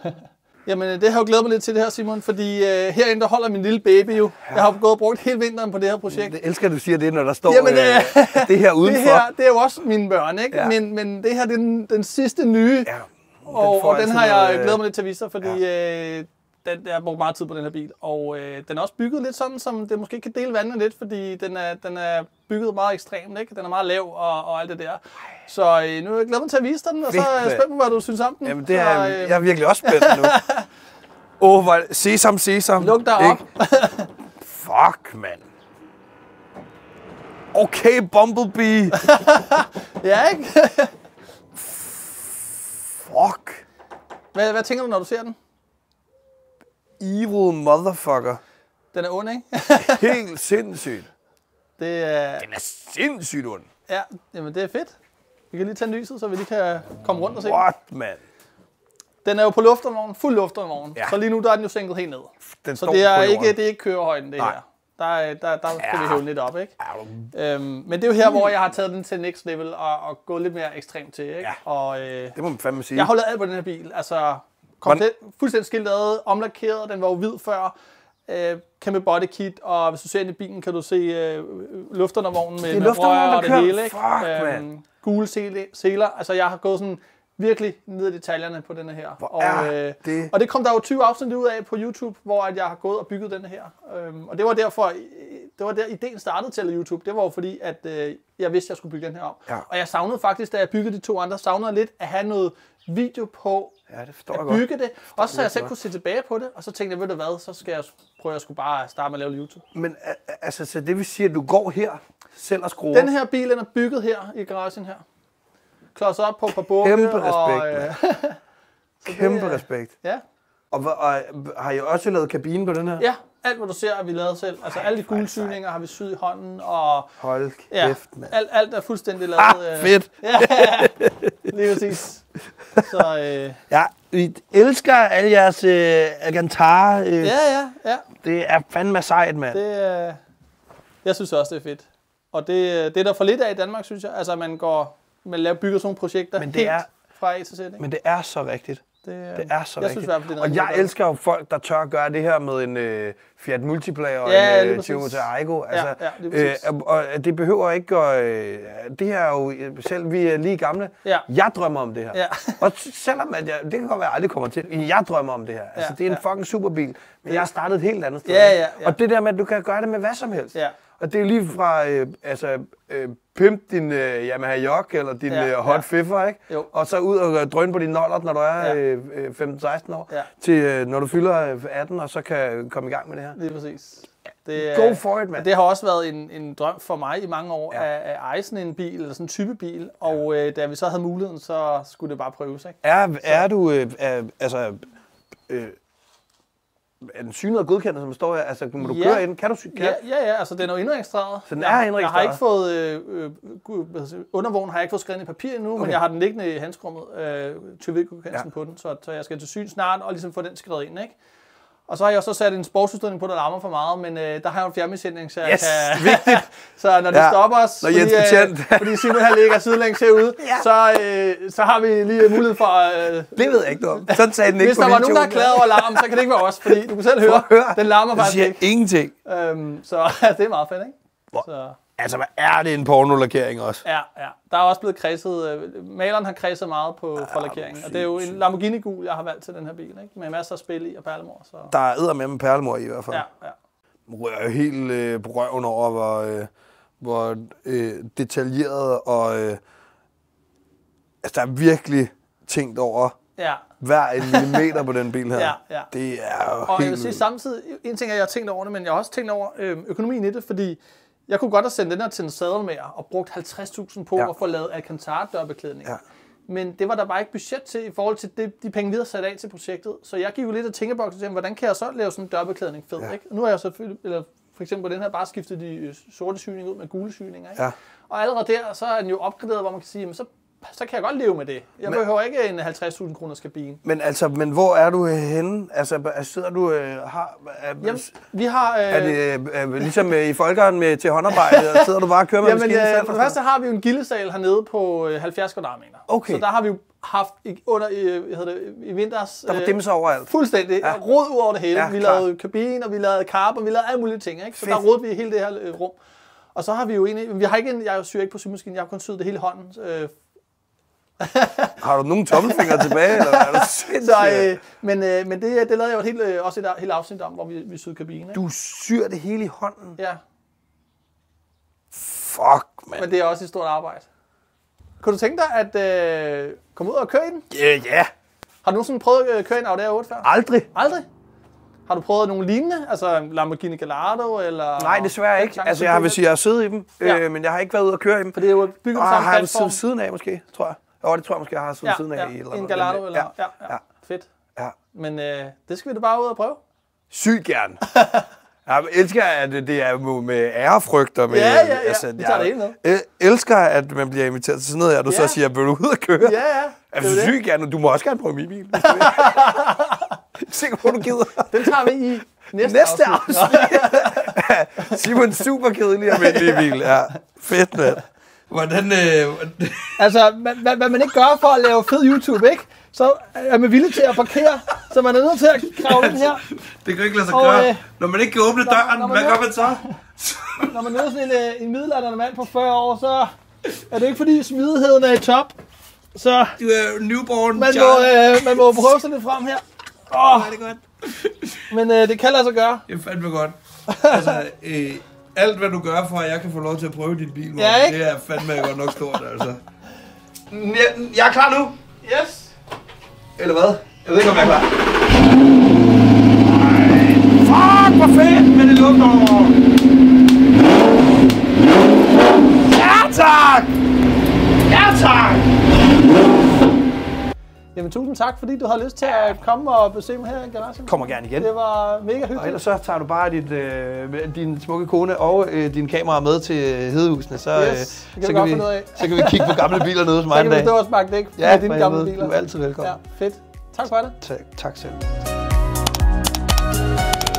Jamen, det har jeg jo glædet mig lidt til det her, Simon, fordi øh, herinde, der holder min lille baby jo. Ja. Jeg har gået og brugt hele vinteren på det her projekt. Jeg elsker, at du siger det, når der står Jamen, øh, øh, det her udenfor. Det her, det er jo også mine børn, ikke? Ja. Men, men det her, det er den, den sidste nye, Ja, og, får og den altid har jeg noget, øh, glædet mig lidt til at vise dig, fordi ja. øh, den, jeg har brugt meget tid på den her bil. Og øh, den er også bygget lidt sådan, som det måske kan dele vandene lidt, fordi den er, den er bygget meget ekstremt, ikke? Den er meget lav og, og alt det der. Så øh, nu er jeg glædet mig til at vise dig den, og så er jeg Fedt, spændt på, hvad du synes om den. Jamen, det er, så, øh, jeg er virkelig også spændt nu. Åh, oh, hvor sesam, sesam. Luk dig op. Fuck, mand. Okay, Bumblebee. Ja, ikke? Fuck. Hvad, hvad tænker du, når du ser den? Evil motherfucker. Den er ond, ikke? Helt sindssygt. Det er, Den er sindssygt ond. ja, jamen det er fedt. Vi kan lige tage lyset, så vi lige kan komme rundt og se den. What, mand? Den er jo på luftundervogn, fuld luftundervogn. Ja. Så lige nu der er den jo sænket helt ned. Den Så står det er, på ikke, jorden. det er ikke kørehøjden, det Nej. her. Der, er- der, der skal Ja. vi hæve lidt op, ikke? Ja, Øhm, men det er jo her, hvor jeg har taget den til next level og, og gået lidt mere ekstremt til, ikke? Ja. Og øh, det må man fandme sige. jeg har lavet alt på den her bil. Altså, komplet, fuldstændig skiltet, omlakeret, den var jo hvid før. Øh, kæmpe bodykit, og hvis du ser ind i bilen, kan du se øh, luftundervognen med, Det er med luftundervognen, rør og der det kører. hele, ikke? Fuck, mand. Gule sele, seler. Altså, jeg har gået sådan virkelig ned i detaljerne på denne her. Hvor og, er det- og det kom der jo tyve afsnit ud af på YouTube, hvor at jeg har gået og bygget denne her. Øhm, og det var derfor, det var der ideen startede til YouTube. Det var jo fordi, at øh, jeg vidste, at jeg skulle bygge den her om. Ja. Og jeg savnede faktisk, da jeg byggede de to andre, savnede lidt at have noget video på Ja, det forstår jeg at godt. bygge det. Også så jeg selv godt. kunne se tilbage på det. Og så tænkte jeg, ved du hvad, så skal jeg prøve at skulle bare starte med at lave YouTube. Men a- altså, så det vil sige, at du går her selv og skruer? Den her bil, den er bygget her i garagen her. Klodset op på et par bukke. Kæmpe respekt, og, øh, Kæmpe det, respekt. Ja. Og, hva- og har I også lavet kabine på den her? Ja, alt hvad du ser, har vi lavet selv. Altså alle de gule syninger har vi syet i hånden, og Hold ja, kæft, mand. alt, alt er fuldstændig lavet. Ah, øh, fedt. Ja, lige præcis. Så øh, Ja, vi elsker alle jeres øh, Alcantara. Øh, ja, ja, ja. Det er fandme sejt, mand. Det, øh, jeg synes også, det er fedt. Og det, det er der for lidt af i Danmark, synes jeg. Altså, man går, man laver, bygger sådan nogle projekter Men det helt er- fra A til Z. Ikke? Men det er så rigtigt. Det, øh, Det er så jeg rigtigt. synes i hvert fald, det er og en jeg rigtig god elsker jo folk, der tør at gøre det her med en øh, Fiat Multiplayer og Ja, en lige øh, præcis. Toyota Aygo. Altså, ja, lige præcis. øh, og og det behøver ikke at... Øh, det her er jo... Selv vi er lige gamle. Ja. Jeg drømmer om det her. Ja. Og selvom at jeg, det kan godt være, at jeg aldrig kommer til, men jeg drømmer om det her. Altså, Ja, det er en ja. fucking superbil, men jeg har startet et helt andet sted. Ja, ikke? ja, ja. Og det der med, at du kan gøre det med hvad som helst. Ja. Og det er lige fra, øh, altså, øh, pimp din øh, Yamaha Yok, eller din Ja, øh, Hot ja. Fiffer, ikke? Jo. Og så ud og øh, drøne på din nollert, når du er Ja. øh, øh, femten seksten år, Ja. til øh, når du fylder øh, atten, og så kan komme i gang med det her. Lige præcis. Det, Go øh, for it, mand. Det har også været en, en drøm for mig i mange år Ja. ja. at, at eje sådan en bil, eller sådan en type bil. Og øh, da vi så havde muligheden, så skulle det bare prøves, ikke? Er, er du, øh, er, altså, øh, er den synet og godkendt, som står her? Altså, må du Ja. køre ind? Kan du sy- kan? Ja, ja, ja, altså den er jo indregistreret. Så den jeg, er Jeg har indregistreret? ikke fået, øh, øh, gud, hvad siger, undervognen har jeg ikke fået skrevet ind i papir endnu, okay. men jeg har den liggende i handskrummet, øh, tyveri-godkendelsen Ja. på den, så, så jeg skal til syn snart og ligesom få den skrevet ind, ikke? Og så har jeg også sat en sportsudstødning på, der larmer for meget, men øh, der har jeg jo en fjernbetjening, så jeg Yes, kan... vigtigt. så når de Ja, stopper os, når Jens fordi, betjent. øh, fordi Simon han ligger sidelæns herude, Ja. så, øh, så har vi lige mulighed for... Øh, Det ved jeg ikke noget om. Sådan sagde den ikke hvis på der var videoen. nogen, der klagede over larm, så kan det ikke være os, fordi du kan selv høre, høre. den larmer Det faktisk siger ikke. ingenting. Øhm, så det er meget fedt, ikke? Hvor- Så, Altså, hvad er det en pornolakering også? ja, ja. Der er også blevet kredset, øh, maleren har kredset meget på ja, for lakeringen, og det er jo en Lamborghini gul, jeg har valgt til den her bil, ikke? Med masser af spil i og perlemor, så... Der er eddermame perlemor i i hvert fald. Ja, ja. Nu rører jeg helt øh, på røven over, hvor, øh, hvor øh, detaljeret og... Øh, altså, der er virkelig tænkt over Ja, hver en millimeter på den bil her. Ja, ja. Det er jo og jeg helt vil sige vildt. samtidig, en ting er, at jeg har tænkt over det, men jeg har også tænkt over øh, økonomien i det, fordi jeg kunne godt have sendt den her til en sadelmager og brugt halvtreds tusind på Ja. at få lavet Alcantara-dørbeklædning. Ja. Men det var der bare ikke budget til i forhold til det, de penge, vi havde sat af til projektet. Så jeg gik jo lidt af tænkeboksen til, hvordan kan jeg så lave sådan en dørbeklædning fed, Ja. ikke? Og nu har jeg selvfølgelig, eller for eksempel på den her, bare skiftet de øh, sorte syning ud med gule syninger, ikke? Ja. Og allerede der, så er den jo opgraderet, hvor man kan sige, jamen, så, så kan jeg godt leve med det. Jeg Men- behøver ikke en halvtreds tusind kroners kabine. Men altså, men hvor er du henne? Altså, sidder du... Øh, har, er, Jamen, vi har... Øh, er det øh, øh, ligesom øh, i folkeren med til håndarbejde, og sidder du bare og kører med Jamen, maskinen øh, selv? for det første har vi jo en gildesal hernede på øh, halvfjerds kvadratmeter. Okay. Så der har vi jo haft i, under, øh, hvad hedder det, i vinters... Der var dimser overalt. Fuldstændig. Ja. Ja. Rod ud over det hele. Ja, Ja, vi klart. lavede kabine, og vi lavede karp, og vi lavede alle mulige ting. Ikke? Så Fedt. der rodede vi i hele det her øh, rum. Og så har vi jo egentlig... Vi har ikke en, jeg syr ikke på symaskinen, jeg har kun syet det hele i hånden. Øh, Har du nogen tommelfingre tilbage, eller er du sindssyg? så, øh, men øh, men det, det lavede jeg jo et helt, øh, også et helt afsnit om, hvor vi, vi syede kabine. Ikke? Du syr det hele i hånden? Ja, Fuck, mand. men det er også et stort arbejde. Kunne du tænke dig at øh, komme ud og køre i den? Ja, yeah, yeah. Har du nogensinde prøvet at køre i en Audi A otte før? Aldrig. Aldrig? Har du prøvet nogle lignende? Altså Lamborghini Gallardo eller... Nej, desværre ikke. Altså, jeg har, vil sige, jeg har siddet i dem, Ja. øh, men jeg har ikke været ude og køre i dem. For det er jo bygget på Og samme har jeg platform. siddet siden af, måske, tror jeg. Jo, det tror jeg måske, jeg har siddet Ja, siden af. ja. i et eller En andet. Gallardo Men, eller... Ja, ja, ja. Fedt. ja. Men øh, det skal vi da bare ud og prøve. Sygt gerne. Jeg elsker, at det er med ærefrygt. Og med, Ja, ja, ja. Vi tager det hele med. Jeg elsker, at man bliver inviteret til sådan noget, og du Ja. så siger, vil du ud og køre? Ja, ja. Altså, det er jo sygt gerne. Du må også gerne prøve min bil. Jeg er sikker på, du gider. Den tager vi i næste, Næste afsnit. afsnit. Simon, super kedelig almindelig bil. Ja, fedt, mand. Hvordan... Øh, Altså, hvad, hvad, hvad man ikke gør for at lave fed YouTube, ikke? Så er man villig til at parkere, så man er nødt til at kravle ind her. det kan ikke lade sig Og, gøre. øh, Når man ikke kan åbne når- døren, når man hvad nu- gør man så? Når man møder sådan en, øh, en middelaldrende mand på fyrre år, så er det ikke fordi smidigheden er i top. Så Du er newborn man må, øh, man må prøve sig lidt frem her. Åh, det godt. men øh, det kan lade sig gøre. Det er fandme godt. Altså, øh, alt hvad du gør for, at jeg kan få lov til at prøve din bil, Morten, Ja, ikke? det er fandme godt nok stort, altså. Jeg, jeg er klar nu. Yes. Eller hvad? Jeg ved ikke, om jeg er klar. Ej, fuck, hvor fedt med det lugt over. Ja, tak! Ja, tak! Jamen tusind tak, fordi du har lyst til at komme og besøge mig her i garagen. Kommer gerne igen. Det var mega Og hyggeligt. ellers så tager du bare dit, øh, din smukke kone og øh, din kamera med til Hedehusene, så, øh, Yes, det så, kan vi kan godt vi, finde ud af. så kan vi kigge på gamle biler nede hos mig Så en kan vi dag. stå og sparke dæk Ja, med dine for gamle helvede. biler. Du er altid velkommen. Ja, fedt. Tak for det. Tak, tak selv.